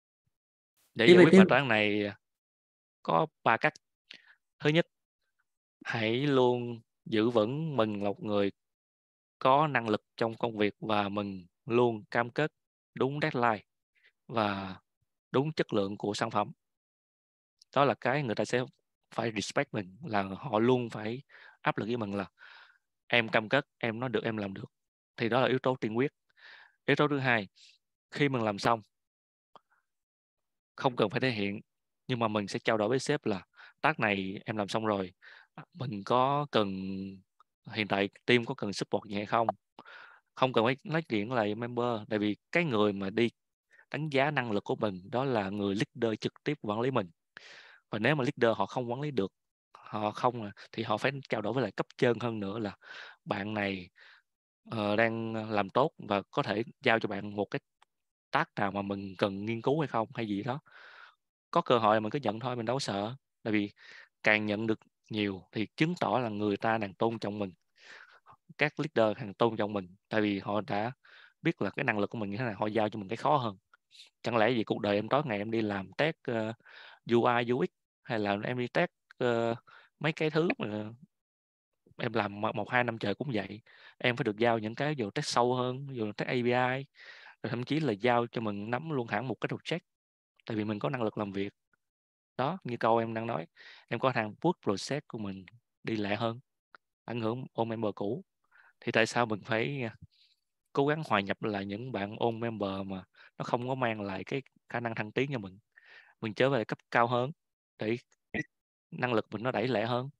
để giải quyết bài toán này có 3 cách. Thứ nhất hãy luôn giữ vững mình là một người có năng lực trong công việc và mình luôn cam kết đúng deadline và đúng chất lượng của sản phẩm. Đó là cái người ta sẽ phải respect mình, là họ luôn phải áp lực với mình là em cam kết, em nói được, em làm được. Thì đó là yếu tố tiên quyết. Yếu tố thứ hai, khi mình làm xong không cần phải thể hiện, nhưng mà mình sẽ trao đổi với sếp là task này em làm xong rồi, mình có cần, hiện tại team có cần support gì hay không. Không cần phải nói chuyện với lại member, tại vì cái người mà đi đánh giá năng lực của mình đó là người leader trực tiếp quản lý mình. Và nếu mà leader họ không quản lý được, họ không thì họ phải trao đổi với lại cấp trên hơn nữa là bạn này đang làm tốt và có thể giao cho bạn một cái task nào mà mình cần nghiên cứu hay không, hay gì đó. Có cơ hội mình cứ nhận thôi, mình đâu có sợ. Tại vì càng nhận được nhiều thì chứng tỏ là người ta đang tôn trọng mình, các leader càng tôn trọng mình, tại vì họ đã biết là cái năng lực của mình như thế nào, họ giao cho mình cái khó hơn. Chẳng lẽ gì cuộc đời em tối ngày em đi làm test UI UX, hay là em đi test mấy cái thứ mà em làm 1-2 năm trời cũng vậy. Em phải được giao những cái dù test sâu hơn, dù test API, rồi thậm chí là giao cho mình nắm luôn hẳn một cái project, tại vì mình có năng lực làm việc. Đó, như câu em đang nói, em có thằng push process của mình đi lẹ hơn, ảnh hưởng old member cũ. Thì tại sao mình phải cố gắng hòa nhập lại những bạn old member mà nó không có mang lại cái khả năng thăng tiến cho mình trở về cấp cao hơn để năng lực mình nó đẩy lẹ hơn.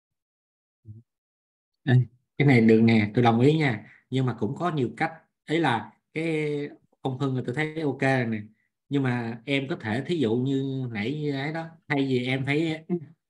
Cái này được nè, tôi đồng ý nha, nhưng mà cũng có nhiều cách. Ấy là cái ông Hưng là tôi thấy ok rồi nè, nhưng mà em có thể thí dụ như nãy như ấy đó, thay vì em phải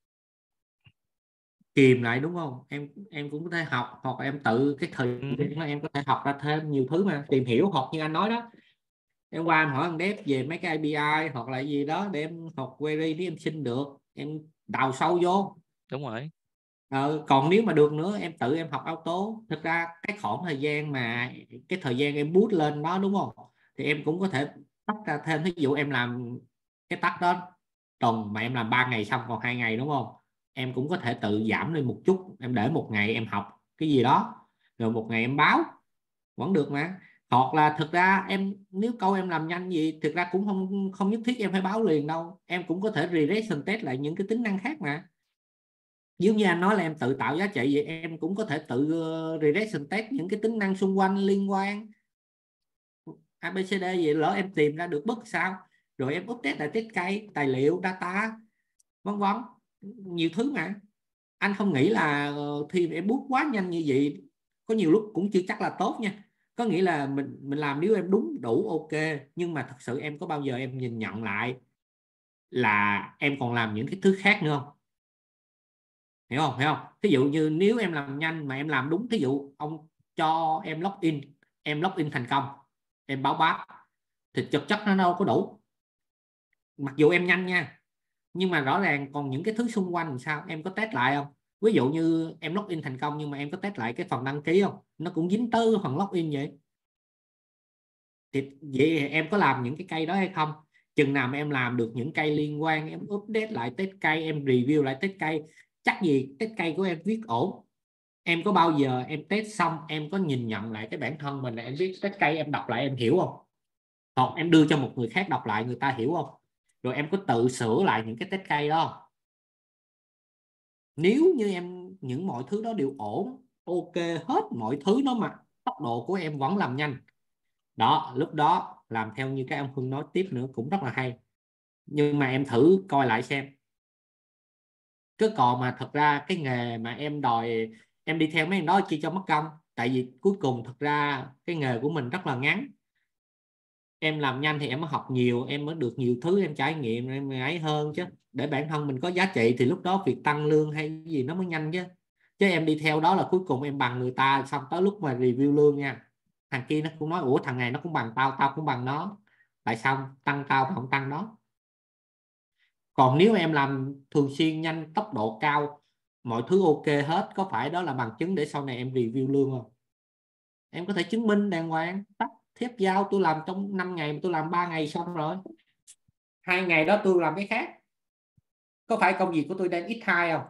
kìm lại đúng không, em cũng có thể học, hoặc em tự cái thời gian đó em có thể học ra thêm nhiều thứ, mà tìm hiểu, học như anh nói đó, em qua em hỏi thằng dev về mấy cái API hoặc là gì đó để em học query, nếu em xin được em đào sâu vô. Đúng rồi. Còn nếu mà được nữa em tự em học auto. Thực ra cái khoảng thời gian mà cái thời gian em boost lên đó đúng không, thì em cũng có thể tách ra thêm. Ví dụ em làm cái task đó tuần mà em làm 3 ngày xong còn 2 ngày đúng không, em cũng có thể tự giảm lên một chút, em để một ngày em học cái gì đó rồi một ngày em báo vẫn được mà. Hoặc là thực ra em nếu câu em làm nhanh gì thực ra cũng không nhất thiết em phải báo liền đâu, em cũng có thể regression test lại những cái tính năng khác mà. Giống như anh nói là em tự tạo giá trị vậy, em cũng có thể tự regression test những cái tính năng xung quanh liên quan ABCD vậy. Lỡ em tìm ra được bất sao rồi em update lại test case, tài liệu, data, vân vân, nhiều thứ mà. Anh không nghĩ là khi em bút quá nhanh như vậy có nhiều lúc cũng chưa chắc là tốt nha. Có nghĩa là mình làm nếu em đúng đủ ok, nhưng mà thật sự em có bao giờ em nhìn nhận lại là em còn làm những cái thứ khác nữa không? Hiểu không? Ví dụ như nếu em làm nhanh mà em làm đúng, ví dụ ông cho em login thành công, em báo báo thì thực chất nó đâu có đủ, mặc dù em nhanh nha, nhưng mà rõ ràng còn những cái thứ xung quanh làm sao, em có test lại không? Ví dụ như em login thành công nhưng mà em có test lại cái phần đăng ký không, nó cũng dính tới phần login vậy. Thì vậy em có làm những cái cây đó hay không? Chừng nào mà em làm được những cây liên quan, em update lại test cây, em review lại test cây, chắc gì test cây của em viết ổn. Em có bao giờ em test xong em có nhìn nhận lại cái bản thân mình là em viết test cây, em đọc lại em hiểu không? Hoặc em đưa cho một người khác đọc lại người ta hiểu không? Rồi em có tự sửa lại những cái test cây đó. Nếu như em những mọi thứ đó đều ổn, ok hết mọi thứ đó mà tốc độ của em vẫn làm nhanh đó, lúc đó làm theo như cái ông Hưng nói tiếp nữa cũng rất là hay. Nhưng mà em thử coi lại xem. Cứ còn mà thật ra cái nghề mà em đòi em đi theo mấy anh đó chi cho mất công. Tại vì cuối cùng thật ra cái nghề của mình rất là ngắn. Em làm nhanh thì em mới học nhiều, em mới được nhiều thứ, em trải nghiệm em ấy hơn chứ. Để bản thân mình có giá trị thì lúc đó việc tăng lương hay gì nó mới nhanh chứ. Chứ em đi theo đó là cuối cùng em bằng người ta, xong tới lúc mà review lương nha, thằng kia nó cũng nói ủa thằng này nó cũng bằng tao, tao cũng bằng nó, tại sao tăng tao mà không tăng nó? Còn nếu em làm thường xuyên nhanh, tốc độ cao, mọi thứ ok hết, có phải đó là bằng chứng để sau này em review lương không? Em có thể chứng minh đàng hoàng, tắt thép giao tôi làm trong 5 ngày mà tôi làm 3 ngày xong rồi, 2 ngày đó tôi làm cái khác, có phải công việc của tôi đang ít hai không?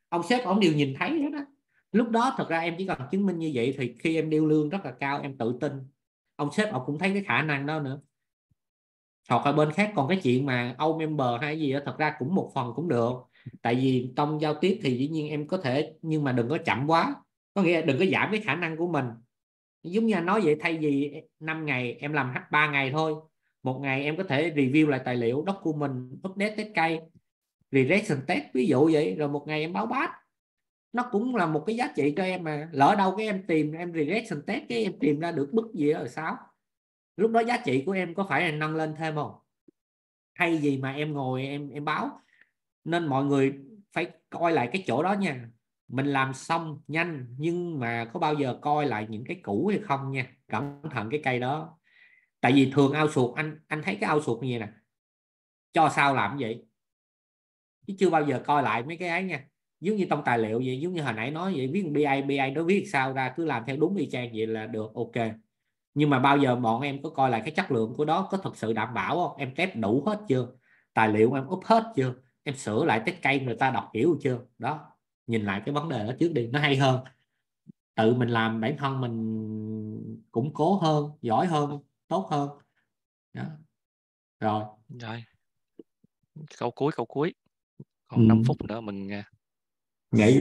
ông sếp ông đều nhìn thấy hết đó. Lúc đó thật ra em chỉ cần chứng minh như vậy thì khi em điêu lương rất là cao, em tự tin, ông sếp ông cũng thấy cái khả năng đó nữa. Hoặc là bên khác, còn cái chuyện mà out member hay gì đó thật ra cũng một phần cũng được, tại vì trong giao tiếp thì dĩ nhiên em có thể, nhưng mà đừng có chậm quá, có nghĩa là đừng có giảm cái khả năng của mình. Giống như anh nói vậy, thay vì 5 ngày em làm 3 ngày thôi, một ngày em có thể review lại tài liệu, document, update test case, regression test ví dụ vậy, rồi một ngày em báo batch. Nó cũng là một cái giá trị cho em mà. Lỡ đâu cái em tìm, em regression test cái em tìm ra được bức gì đó rồi sao? Lúc đó giá trị của em có phải là nâng lên thêm không? Hay gì mà em ngồi em báo. Nên mọi người phải coi lại cái chỗ đó nha. Mình làm xong nhanh nhưng mà có bao giờ coi lại những cái cũ hay không nha. Cẩn thận cái cây đó. Tại vì thường outsource, anh thấy cái outsource như vậy nè, cho sao làm vậy, chứ chưa bao giờ coi lại mấy cái ấy nha. Giống như trong tài liệu vậy, giống như hồi nãy nói vậy, viết BA nó viết sao ra, cứ làm theo đúng y chang vậy là được, ok. Nhưng mà bao giờ bọn em có coi lại cái chất lượng của đó có thực sự đảm bảo không? Em test đủ hết chưa? Tài liệu em up hết chưa? Em sửa lại test case người ta đọc hiểu chưa? Đó, nhìn lại cái vấn đề đó trước đi, nó hay hơn. Tự mình làm bản thân mình củng cố hơn, giỏi hơn, tốt hơn đó. Rồi câu cuối còn 5 phút nữa mình nghĩ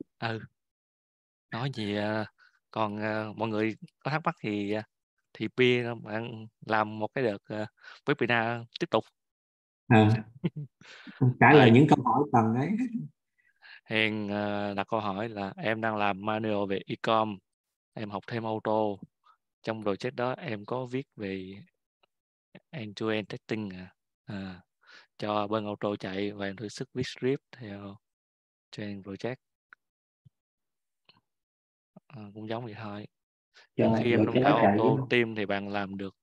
nói gì. Còn mọi người có thắc mắc thì Pia bạn làm một cái đợt webinar tiếp tục. trả lời những câu hỏi cần đấy. Hiền đặt câu hỏi là em đang làm manual về e-com, em học thêm auto, trong project đó em có viết về end-to-end testing cho bên auto chạy, và em thử sức viết script theo trên project. Cũng giống vậy thôi. Nhưng khi em tham khảo auto team thì bạn làm được.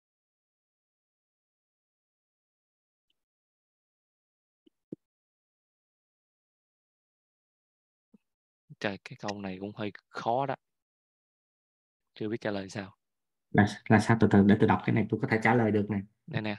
Trời, cái câu này cũng hơi khó đó, chưa biết trả lời sao. Là sao? Từ từ để tôi đọc cái này tôi có thể trả lời được nè. Đây nè.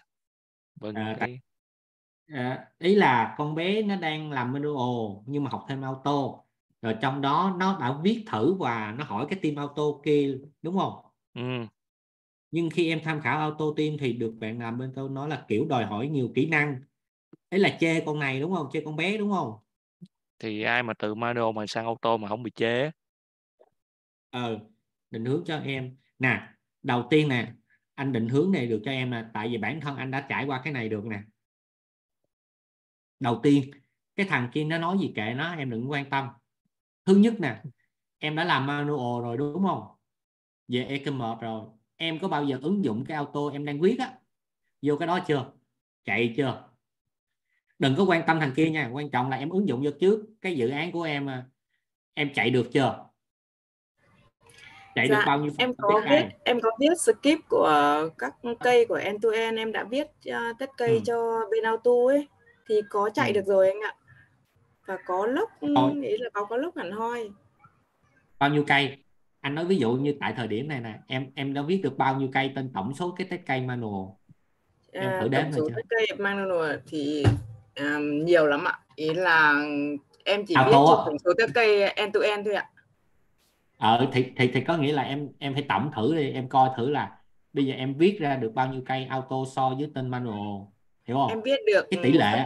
Ý là con bé nó đang làm manual nhưng mà học thêm auto, rồi trong đó nó đã viết thử và nó hỏi cái team auto kia, đúng không? Nhưng khi em tham khảo auto team thì được bạn làm bên tôi nói là kiểu đòi hỏi nhiều kỹ năng, ấy là chê con này đúng không, chê con bé đúng không? Thì ai mà từ manual mà sang auto mà không bị chê? Định hướng cho em nè. Đầu tiên nè, anh định hướng này được cho em là tại vì bản thân anh đã trải qua cái này được nè. Đầu tiên, cái thằng kia nó nói gì kệ nó, em đừng quan tâm. Thứ nhất nè, em đã làm manual rồi đúng không, về e-commerce rồi, em có bao giờ ứng dụng cái auto em đang viết á vô cái đó chưa, chạy chưa? Đừng có quan tâm thằng kia nha, quan trọng là em ứng dụng vô trước cái dự án của em chạy được chưa, chạy được bao nhiêu? Em có viết script của các cây của end to end, em đã viết test cây cho bên auto ấy thì có chạy được rồi anh ạ. Và có lốc, nghĩ là có lốc hẳn hoi. Bao nhiêu cây? Anh nói ví dụ như tại thời điểm này nè, em đã viết được bao nhiêu cây trên tổng số cái test cây manual? Em thử đếm rồi chưa? Test cây manual thì nhiều lắm ạ. Ý là em chỉ viết tổng số test cây end to end thôi ạ. Thì có nghĩa là em phải tổng thử đi, em coi thử là bây giờ em viết ra được bao nhiêu cây auto so với tên manual, hiểu không? Em viết được cái tỷ lệ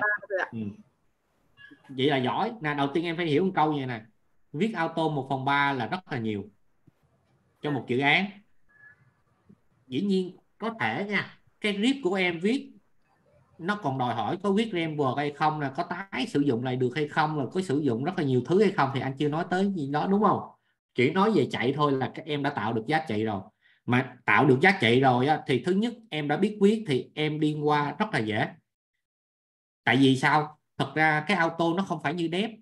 vậy là giỏi nè. Đầu tiên em phải hiểu một câu như này, viết auto 1/3 là rất là nhiều cho một dự án. Dĩ nhiên có thể nha, cái RIP của em viết nó còn đòi hỏi có viết framework hay không, là có tái sử dụng lại được hay không, là có sử dụng rất là nhiều thứ hay không, thì anh chưa nói tới gì đó, đúng không? Chỉ nói về chạy thôi là các em đã tạo được giá trị rồi. Mà tạo được giá trị rồi á, thì thứ nhất em đã biết viết thì em đi qua rất là dễ. Tại vì sao? Thật ra cái auto nó không phải như dev,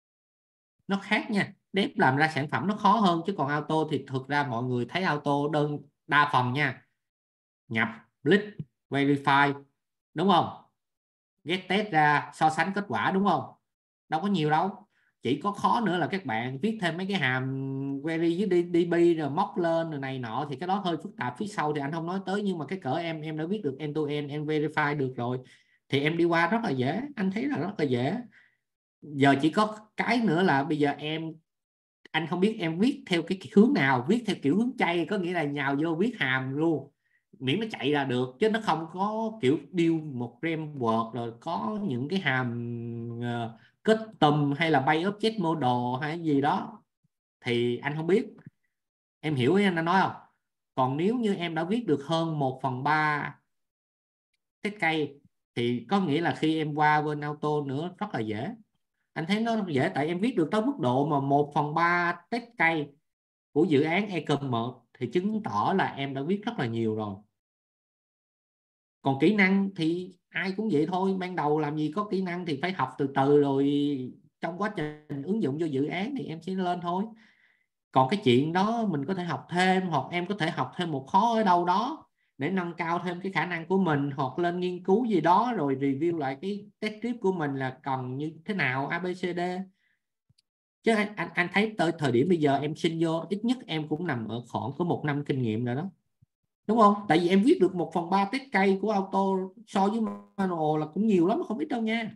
nó khác nha. Dev làm ra sản phẩm nó khó hơn, chứ còn auto thì thực ra mọi người thấy auto đa phần nha, nhập list verify đúng không, get test ra so sánh kết quả đúng không, đâu có nhiều đâu. Chỉ có khó nữa là các bạn viết thêm mấy cái hàm query với DB rồi móc lên rồi này nọ, thì cái đó hơi phức tạp phía sau thì anh không nói tới. Nhưng mà cái cỡ em đã viết được end to end, em verify được rồi thì em đi qua rất là dễ, anh thấy là rất là dễ. giờ chỉ có cái nữa là bây giờ anh không biết em viết theo cái hướng nào, viết theo kiểu hướng chay, có nghĩa là nhào vô viết hàm luôn, miễn nó chạy ra được, chứ nó không có kiểu build một framework rồi có những cái hàm custom hay là bay object model hay gì đó thì anh không biết. Em hiểu ý anh đã nói không? Còn nếu như em đã viết được hơn 1/3 test case thì có nghĩa là khi em qua bên auto nữa rất là dễ. Anh thấy nó dễ tại em viết được tới mức độ mà 1/3 test case của dự án e-commerce thì chứng tỏ là em đã viết rất là nhiều rồi. Còn kỹ năng thì ai cũng vậy thôi, ban đầu làm gì có kỹ năng thì phải học từ từ, rồi trong quá trình ứng dụng vô dự án thì em sẽ lên thôi. Còn cái chuyện đó mình có thể học thêm, hoặc em có thể học thêm một khóa ở đâu đó để nâng cao thêm cái khả năng của mình, hoặc lên nghiên cứu gì đó rồi review lại cái test script của mình là cần như thế nào ABCD. Chứ anh thấy tới thời điểm bây giờ em xin vô ít nhất em cũng nằm ở khoảng có 1 năm kinh nghiệm rồi đó, đúng không? Tại vì em viết được 1/3 test case của auto so với manual là cũng nhiều lắm, không ít đâu nha.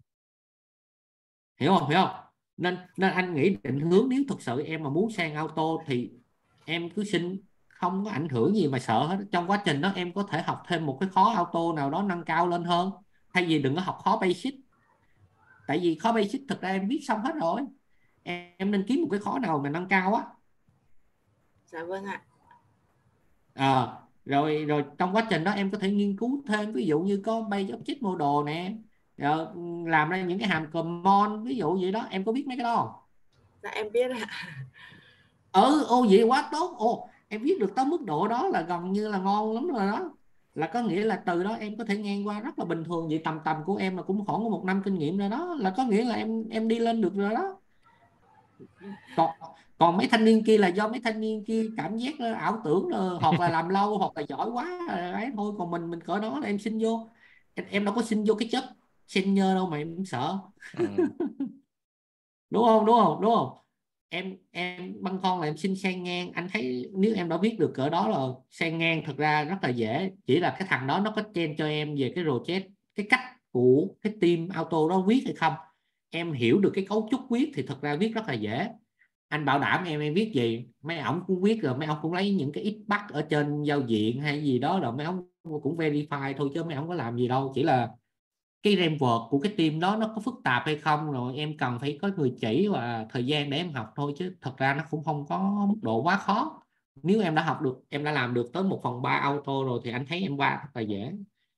Hiểu không? Nên anh nghĩ định hướng nếu thực sự em mà muốn sang auto thì em cứ xin, không có ảnh hưởng gì mà sợ hết. Trong quá trình đó em có thể học thêm một cái khóa auto nào đó nâng cao lên hơn, thay vì đừng có học khóa basic. Tại vì khóa basic thực ra em viết xong hết rồi, em nên kiếm một cái khóa nào mà nâng cao á. Dạ vâng ạ. Rồi trong quá trình đó em có thể nghiên cứu thêm, ví dụ như có bay object model nè, rồi làm ra những cái hàm command, ví dụ vậy đó. Em có biết mấy cái đó không? Dạ em biết ạ. Vậy quá tốt. Em viết được tới mức độ đó là gần như là ngon lắm rồi đó. Là có nghĩa là từ đó em có thể ngang qua rất là bình thường. Vậy tầm của em là cũng khoảng có 1 năm kinh nghiệm rồi đó, là có nghĩa là em đi lên được rồi đó. Còn mấy thanh niên kia là do mấy thanh niên kia cảm giác ảo tưởng rồi, hoặc là làm lâu hoặc là giỏi quá ấy thôi. Còn mình cỡ đó là em xin vô, em đâu có xin vô cái job senior đâu mà em sợ. Đúng không? Em băn khoăn là em xin sang ngang. Anh thấy nếu em đã viết được cỡ đó là sang ngang thật ra rất là dễ, chỉ là cái thằng đó nó có train cho em về cái project, cái cách của cái team auto đó viết hay không. Em hiểu được cái cấu trúc viết thì thật ra viết rất là dễ. Anh bảo đảm em viết gì mấy ổng cũng viết, rồi mấy ổng cũng lấy những cái ít bắt ở trên giao diện hay gì đó rồi mấy ổng cũng verify thôi, chứ mấy ổng có làm gì đâu. Chỉ là cái framework của cái team đó nó có phức tạp hay không, rồi em cần phải có người chỉ và thời gian để em học thôi, chứ thật ra nó cũng không có mức độ quá khó. Nếu em đã học được, em đã làm được tới 1/3 auto rồi thì anh thấy em qua rất là dễ.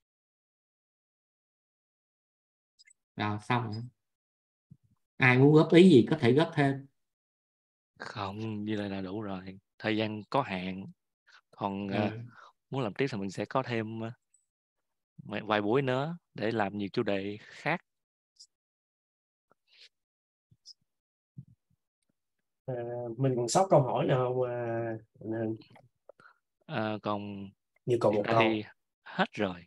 Rồi xong rồi. Ai muốn góp ý gì có thể góp thêm. Không, như vậy là đủ rồi, thời gian có hạn. Còn muốn làm tiếp thì mình sẽ có thêm vài buổi nữa để làm nhiều chủ đề khác. Mình còn sót câu hỏi nào không? Còn như còn một câu thì hết rồi.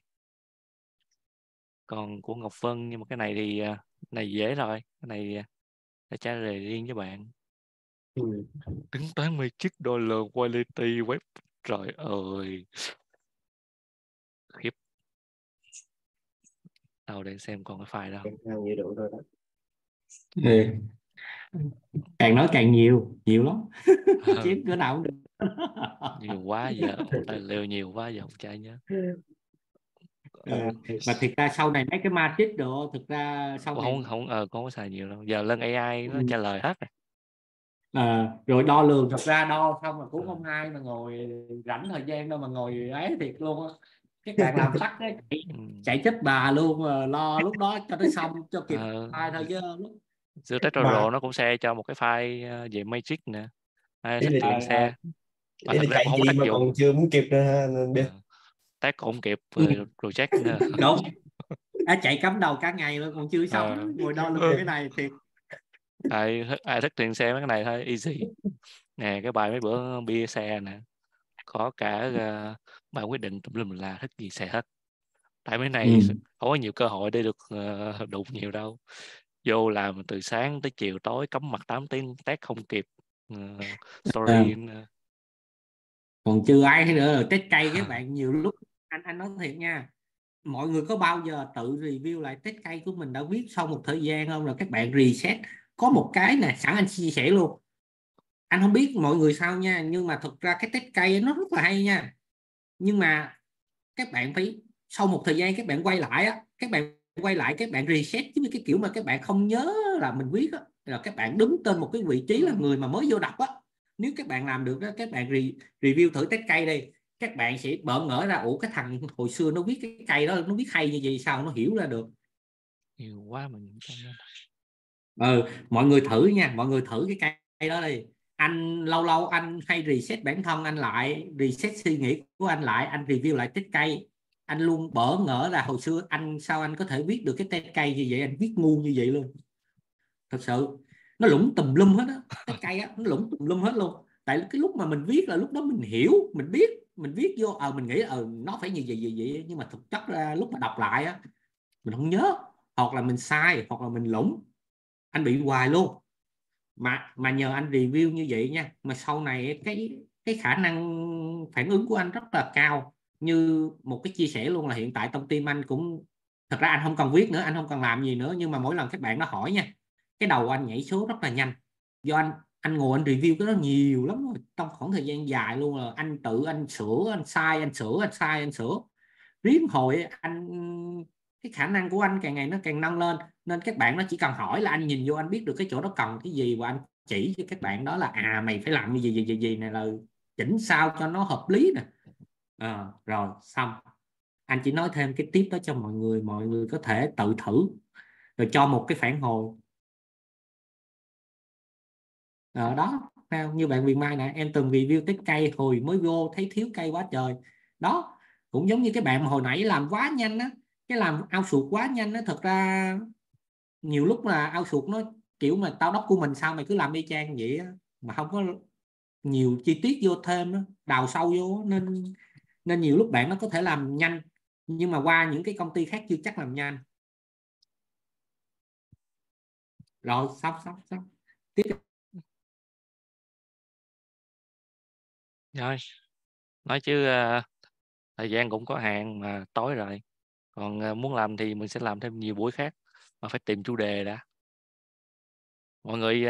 Còn của Ngọc Vân, nhưng mà cái này thì này dễ rồi, cái này để trả lời riêng với bạn. Tính toán Magic Dollar Quality Web, trời ơi khiếp. Đâu để xem còn cái file đâu. như đủ rồi đó. Càng nói càng nhiều lắm. Chiếm cửa nào cũng được. Nhiều quá giờ tài liệu nhiều quá giờ không chạy nhớ. Mà thực ra sau này mấy cái matrix đồ thực ra sau này không có xài nhiều đâu, giờ lên AI nó trả lời hết rồi. Rồi đo lường, thật ra đo xong mà cũng không ai mà ngồi rảnh thời gian đâu mà ngồi ấy thiệt luôn á. Các bạn làm tắt đấy, chạy chết bà luôn mà lo lúc đó cho nó xong cho kịp file thôi chứ. Giữa Tetro nó cũng share cho một cái file về Magic nè, thực hiện xe mà thật ra không có tác dụng, còn chưa muốn kịp nữa nên biết tác cũng không kịp rồi check nữa. Đúng. Chạy cắm đầu cả ngày luôn còn chưa xong, ngồi đo lường cái này thì ai thích tiền xe mấy cái này thôi, easy nè. Cái bài mấy bữa bia xe nè, có cả bài quyết định tùm lum là thích gì xe hết. Tại mấy này không có nhiều cơ hội để được đụng nhiều đâu. Vô làm từ sáng tới chiều tối, cắm mặt 8 tiếng test không kịp. Sorry. Còn chưa ai nữa rồi test cây các bạn. Nhiều lúc anh nói thiệt nha, mọi người có bao giờ tự review lại test cây của mình đã viết sau một thời gian không, rồi các bạn reset? Có một cái nè, sẵn anh chia sẻ luôn, anh không biết mọi người sao nha, nhưng mà thực ra cái test cây nó rất là hay nha, nhưng mà các bạn phải sau một thời gian các bạn quay lại á, các bạn reset, chứ cái kiểu mà các bạn không nhớ là mình viết á, là các bạn đứng tên một cái vị trí là người mà mới vô đọc á. Nếu các bạn làm được đó, các bạn review thử test cây đi, các bạn sẽ bỡ ngỡ ra, ủa cái thằng hồi xưa nó viết cái cây đó nó viết hay như vậy, sao nó hiểu ra được. Nhiều quá mình Mọi người thử nha, mọi người thử cái cây đó đi. Anh lâu lâu anh hay reset bản thân anh lại, reset suy nghĩ của anh lại, anh review lại test cây, anh luôn bỡ ngỡ là hồi xưa sao anh có thể viết được cái test cây như vậy, anh viết ngu như vậy luôn. Thật sự nó lủng tùm lum hết á, test cây á, nó lủng tùm lum hết luôn. Tại cái lúc mà mình viết là lúc đó mình hiểu, mình biết, mình viết vô mình nghĩ nó phải như vậy, nhưng mà thực chất ra lúc mà đọc lại á mình không nhớ, hoặc là mình sai, hoặc là mình lủng, anh bị hoài luôn. Mà nhờ anh review như vậy nha, mà sau này cái khả năng phản ứng của anh rất là cao. Như một cái chia sẻ luôn là hiện tại trong team anh cũng, thật ra anh không cần viết nữa, anh không cần làm gì nữa, nhưng mà mỗi lần các bạn nó hỏi nha, cái đầu anh nhảy số rất là nhanh, do anh ngồi anh review cái đó nhiều lắm rồi, trong khoảng thời gian dài luôn, là anh sửa, anh sai, anh sửa, anh sai, anh sửa riết hồi cái khả năng của anh càng ngày nó càng nâng lên, nên các bạn nó chỉ cần hỏi là anh nhìn vô anh biết được cái chỗ đó cần cái gì, và anh chỉ cho các bạn đó là mày phải làm như gì này, là chỉnh sao cho nó hợp lý nè. Rồi xong, anh chỉ nói thêm cái tip đó cho mọi người có thể tự thử rồi cho một cái phản hồi. Đó, như bạn Huyền Mai nè, em từng review test cây hồi mới vô thấy thiếu cây quá trời. Đó, cũng giống như cái bạn mà hồi nãy làm quá nhanh á, cái làm ao sụt quá nhanh á, thật ra nhiều lúc là ao sụt nó kiểu mà tao đốc của mình sao mày cứ làm y chang vậy á, mà không có nhiều chi tiết vô thêm á, đào sâu vô, nên nhiều lúc bạn nó có thể làm nhanh, nhưng mà qua những cái công ty khác chưa chắc làm nhanh. Rồi xong tiếp. Rồi, nói chứ thời gian cũng có hạn mà tối rồi. Còn muốn làm thì mình sẽ làm thêm nhiều buổi khác, mà phải tìm chủ đề đã. Mọi người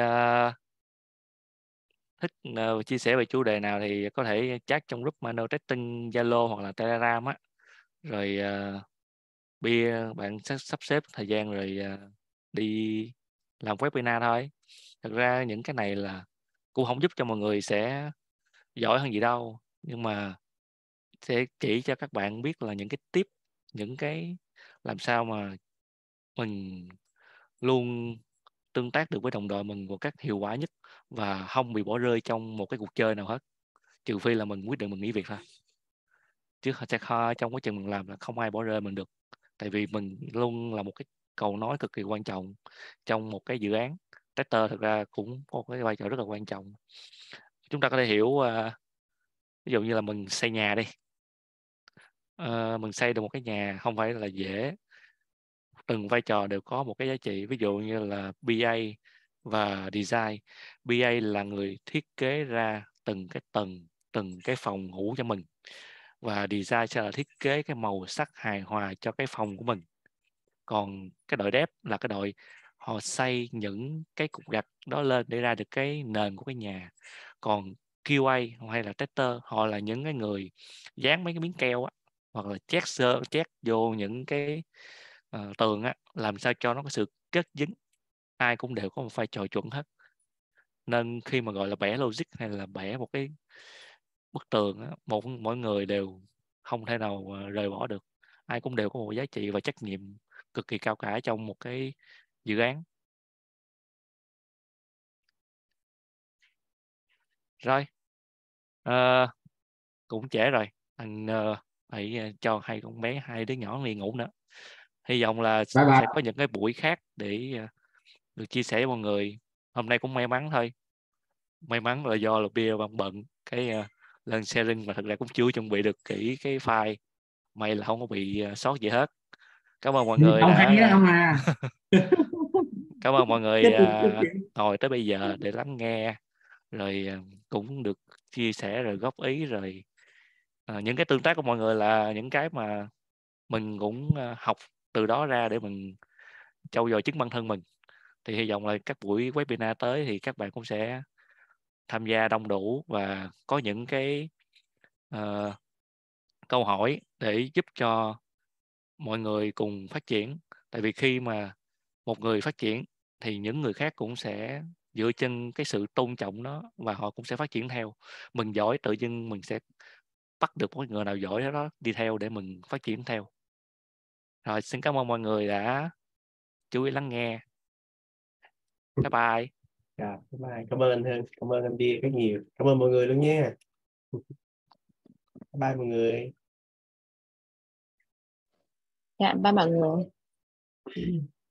thích chia sẻ về chủ đề nào thì có thể chat trong group Manual Testing Zalo hoặc là Telegram á. Rồi bạn sắp xếp thời gian rồi đi làm webinar thôi. Thật ra những cái này là cũng không giúp cho mọi người sẽ giỏi hơn gì đâu, nhưng mà sẽ chỉ cho các bạn biết là những cái tip, những cái làm sao mà mình luôn tương tác được với đồng đội mình một cách hiệu quả nhất và không bị bỏ rơi trong một cái cuộc chơi nào hết, trừ phi là mình quyết định mình nghỉ việc thôi, chứ sẽ trong quá trình mình làm là không ai bỏ rơi mình được, tại vì mình luôn là một cái cầu nối cực kỳ quan trọng trong một cái dự án. Tester thực ra cũng có cái vai trò rất là quan trọng. Chúng ta có thể hiểu ví dụ như là mình xây nhà đi, mình xây được một cái nhà không phải là dễ, từng vai trò đều có một cái giá trị. Ví dụ như là BA và design. BA là người thiết kế ra từng cái tầng, từng cái phòng ngủ cho mình, và design sẽ là thiết kế cái màu sắc hài hòa cho cái phòng của mình. Còn cái đội dev là cái đội họ xây những cái cục gạch đó lên để ra được cái nền của cái nhà. Còn QA hay là tester họ là những cái người dán mấy cái miếng keo á, hoặc là chét vô những cái tường á, làm sao cho nó có sự kết dính. Ai cũng đều có một vai trò chuẩn hết, nên khi mà gọi là vẽ logic hay là vẽ một cái bức tường á, mỗi người đều không thể nào rời bỏ được. Ai cũng đều có một giá trị và trách nhiệm cực kỳ cao cả trong một cái dự án. Rồi cũng trễ rồi, anh phải cho hai con bé, hai đứa nhỏ đi ngủ nữa. Hy vọng là Bye bye. sẽ có những cái buổi khác để được chia sẻ với mọi người. Hôm nay cũng may mắn thôi, may mắn là do là bia bận cái lên sharing, mà thật ra cũng chưa chuẩn bị được kỹ cái file, may là không có bị sót gì hết. Cảm ơn mọi người Không hay đó đã không à. cảm ơn mọi người ngồi tới bây giờ để lắng nghe, rồi cũng được chia sẻ rồi góp ý, rồi những cái tương tác của mọi người là những cái mà mình cũng học từ đó ra để mình trau dồi chính bản thân mình. Thì hy vọng là các buổi webinar tới thì các bạn cũng sẽ tham gia đông đủ và có những cái câu hỏi để giúp cho mọi người cùng phát triển. Tại vì khi mà một người phát triển thì những người khác cũng sẽ dựa trên cái sự tôn trọng đó và họ cũng sẽ phát triển theo. Mình giỏi tự nhiên mình sẽ bắt được một người nào giỏi đó đi theo để mình phát triển theo. Rồi, xin cảm ơn mọi người đã chú ý lắng nghe. Bye bye. Bye bye. Cảm ơn anh Hưng, cảm ơn anh Bia rất nhiều. Cảm ơn mọi người luôn nha. Bye mọi người. Dạ, bye mọi người.